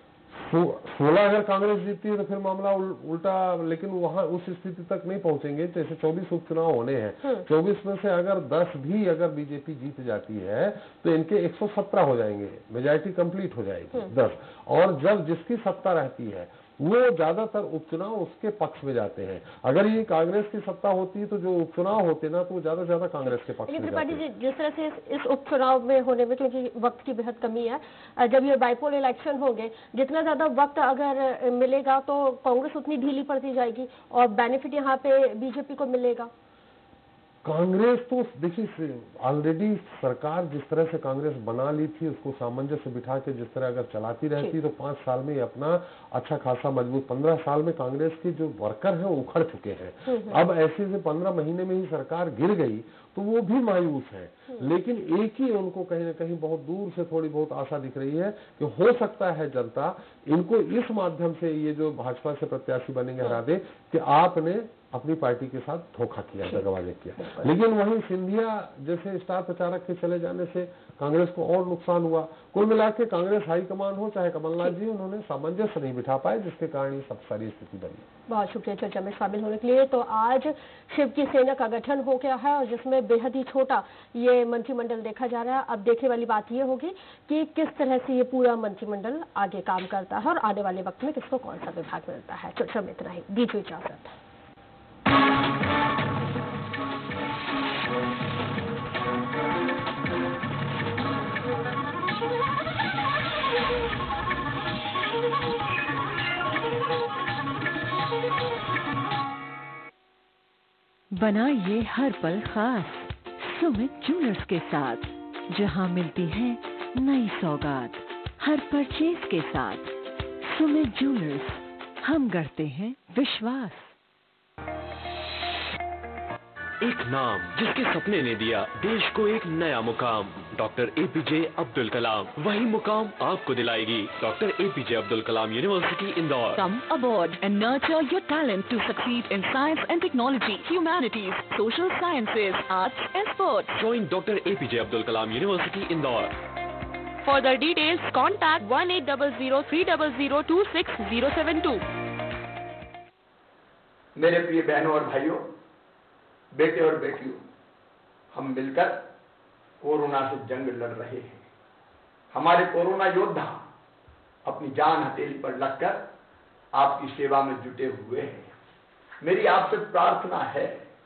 Speaker 8: सोलह अगर कांग्रेस जीतती है तो फिर मामला उल, उल्टा, लेकिन वहां उस स्थिति तक नहीं पहुंचेंगे। जैसे चौबीस उपचुनाव होने हैं, चौबीस में से अगर दस भी अगर बीजेपी जीत जाती है तो इनके एक सौ सत्रह हो जाएंगे, मेजॉरिटी कंप्लीट हो जाएगी दस। और जब जिसकी सत्ता रहती है वो ज्यादातर उपचुनाव उसके पक्ष में जाते हैं। अगर ये कांग्रेस की सत्ता होती है तो जो उपचुनाव होते ना तो वो ज्यादा से ज्यादा कांग्रेस के पक्ष में जाते हैं।
Speaker 2: जिस तरह से इस उपचुनाव में होने में, क्योंकि वक्त की बेहद कमी है, जब ये बाइपोल इलेक्शन होंगे, जितना ज्यादा वक्त अगर मिलेगा तो कांग्रेस उतनी ढीली पड़ती जाएगी और बेनिफिट यहाँ पे बीजेपी को मिलेगा।
Speaker 8: कांग्रेस तो देखिए ऑलरेडी सरकार जिस तरह से कांग्रेस बना ली थी उसको सामंजस्य बिठा के जिस तरह अगर चलाती रहती तो पांच साल में अपना अच्छा खासा मजबूत, पंद्रह साल में कांग्रेस के जो वर्कर हैं वो उखड़ चुके हैं। अब ऐसे से पंद्रह महीने में ही सरकार गिर गई तो वो भी मायूस है। लेकिन एक ही उनको कहीं ना कहीं बहुत दूर से थोड़ी बहुत आशा दिख रही है कि हो सकता है जनता इनको इस माध्यम से, ये जो भाजपा से प्रत्याशी बनेंगे, हरा दे कि आपने अपनी पार्टी के साथ धोखा किया, दगाबाजी किया। लेकिन वहीं सिंधिया जैसे स्टार प्रचारक के चले जाने से कांग्रेस को और नुकसान हुआ। कुल मिला के कांग्रेस हाईकमान हो चाहे कमलनाथ जी, उन्होंने सामंजस्य नहीं बिठा पाए, जिसके कारण ये सब सारी स्थिति बनी।
Speaker 2: बहुत शुक्रिया चर्चा में शामिल होने के लिए। तो आज शिव की सेना का गठन हो गया है और जिसमें बेहद ही छोटा ये मंत्रिमंडल देखा जा रहा है। अब देखने वाली बात ये होगी कि किस तरह से ये पूरा मंत्रिमंडल आगे काम करता है और आने वाले वक्त में किसको कौन सा विभाग मिलता है। चर्चा में इतना ही, दीजिए इजाजत।
Speaker 12: बनाइए हर पल खास सुमित ज्वेलर्स के साथ, जहां मिलती है नई सौगात हर परचेज के साथ। सुमित ज्वेलर्स, हम गढ़ते हैं विश्वास।
Speaker 13: एक नाम जिसके सपने ने दिया देश को एक नया मुकाम, डॉक्टर एपीजे अब्दुल कलाम। वही मुकाम आपको दिलाएगी doctor APJ Abdul Kalam university Indore.
Speaker 12: Come aboard and nurture your talent to succeed in science and technology, humanities, social sciences, arts and sports.
Speaker 13: Join Doctor A P J Abdul Kalam University Indore.
Speaker 14: Further details contact one eight zero zero three zero zero two six zero seven two.
Speaker 15: मेरे प्रिय बहनों और भाइयों, बेटे और बेटियों, हम मिलकर कोरोना से जंग लड़ रहे हैं। हमारे कोरोना योद्धा अपनी जान हथेली पर लगकर आपकी सेवा में जुटे हुए हैं। मेरी आपसे प्रार्थना है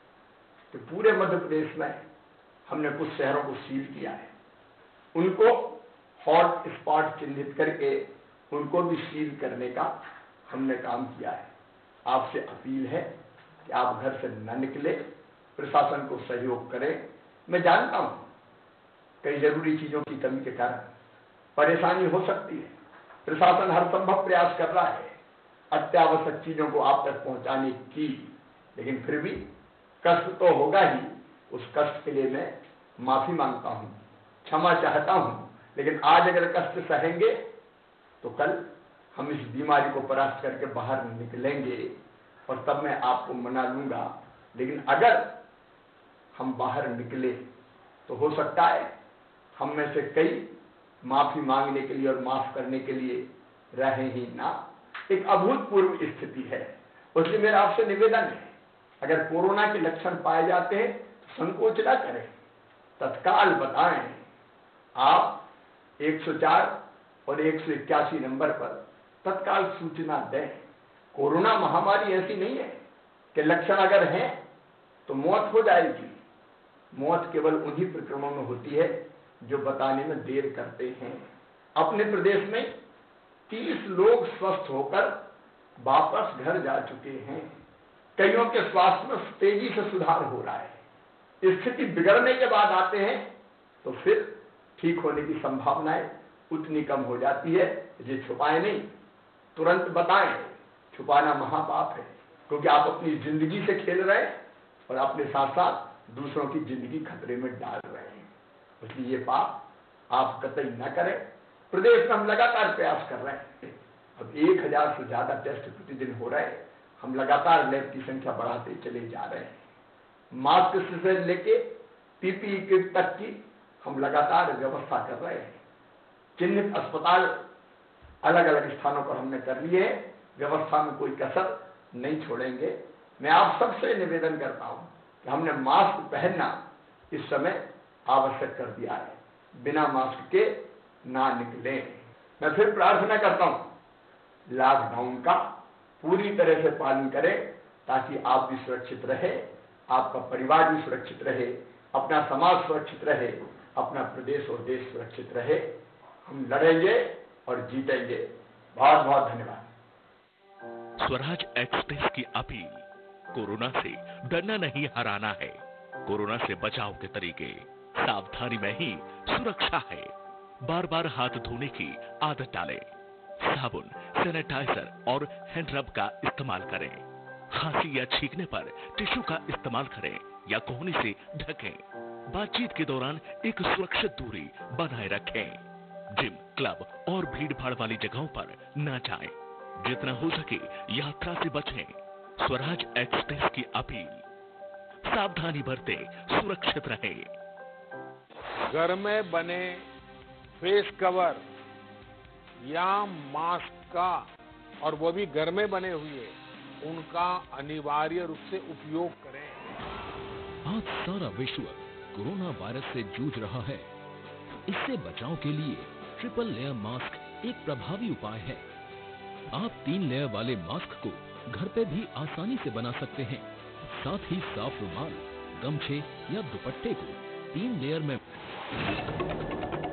Speaker 15: कि पूरे मध्य प्रदेश में हमने कुछ शहरों को सील किया है, उनको हॉट स्पॉट चिन्हित करके उनको भी सील करने का हमने काम किया है। आपसे अपील है कि आप घर से न निकले, प्रशासन को सहयोग करें। मैं जानता हूं कई जरूरी चीजों की कमी के कारण परेशानी हो सकती है। प्रशासन हर संभव प्रयास कर रहा है अत्यावश्यक चीजों को आप तक पहुंचाने की, लेकिन फिर भी कष्ट तो होगा ही। उस कष्ट के लिए मैं माफी मांगता हूं, क्षमा चाहता हूं। लेकिन आज अगर कष्ट सहेंगे तो कल हम इस बीमारी को परास्त करके बाहर निकलेंगे और तब मैं आपको मना लूंगा। लेकिन अगर हम बाहर निकले तो हो सकता है हम में से कई माफी मांगने के लिए और माफ करने के लिए रहे ही ना। एक अभूतपूर्व स्थिति है। इसलिए मेरा आपसे निवेदन है, अगर कोरोना के लक्षण पाए जाते हैं तो संकोच न करें, तत्काल बताएं। आप एक सौ चार और एक सौ इक्यासी नंबर पर तत्काल सूचना दें। कोरोना महामारी ऐसी नहीं है कि लक्षण अगर हैं तो मौत हो जाएगी। मौत केवल उन्हीं प्रकरणों में होती है जो बताने में देर करते हैं। अपने प्रदेश में तीस लोग स्वस्थ होकर वापस घर जा चुके हैं। कईयों के स्वास्थ्य में तेजी से सुधार हो रहा है। स्थिति बिगड़ने के बाद आते हैं तो फिर ठीक होने की संभावनाएं उतनी कम हो जाती है। ये छुपाए नहीं, तुरंत बताएं। छुपाना महापाप है, क्योंकि आप अपनी जिंदगी से खेल रहे हैं और अपने साथ साथ दूसरों की जिंदगी खतरे में डाल रहे हैं। इसलिए ये पाप आप कतई न करें। प्रदेश में हम लगातार प्रयास कर रहे हैं। अब एक हजार से ज्यादा टेस्ट प्रतिदिन हो रहे हैं। हम लगातार लैब की संख्या बढ़ाते चले जा रहे हैं। मास्क से लेके पीपीई किट तक की हम लगातार व्यवस्था कर रहे हैं। चिन्हित अस्पताल अलग अलग स्थानों पर हमने कर लिए हैं। व्यवस्था में कोई कसर नहीं छोड़ेंगे। मैं आप सबसे निवेदन करता हूं कि हमने मास्क पहनना इस समय आवश्यक कर दिया है। बिना मास्क के ना निकलें। मैं फिर प्रार्थना करता हूं लॉकडाउन का पूरी तरह से पालन करें, ताकि आप भी सुरक्षित रहे, आपका परिवार भी सुरक्षित रहे, अपना समाज सुरक्षित रहे, अपना प्रदेश और देश सुरक्षित रहे। हम लड़ेंगे और जीतेंगे। बहुत बहुत धन्यवाद।
Speaker 16: स्वराज एक्सप्रेस की अपील, कोरोना से डरना नहीं, हराना है। कोरोना से बचाव के तरीके, सावधानी में ही सुरक्षा है। बार बार हाथ धोने की आदत डालें। साबुन, सैनिटाइजर और हैंड रब का इस्तेमाल करें। खांसी या छींकने पर टिश्यू का इस्तेमाल करें या कोहनी से ढकें। बातचीत के दौरान एक सुरक्षित दूरी बनाए रखें। जिम, क्लब और भीड़ भाड़ वाली जगहों पर न जाएं। जितना हो सके यात्रा से बचें। स्वराज एक्सप्रेस की अपील, सावधानी बरते, सुरक्षित रहे।
Speaker 17: घर में बने फेस कवर या मास्क का, और वो भी घर में बने हुए, उनका अनिवार्य रूप से उपयोग करें।
Speaker 18: आज सारा विश्व कोरोना वायरस से जूझ रहा है। इससे बचाव के लिए ट्रिपल लेयर मास्क एक प्रभावी उपाय है। आप तीन लेयर वाले मास्क को घर पे भी आसानी से बना सकते हैं। साथ ही साफ रुमाल, गमछे या दुपट्टे को तीन लेयर में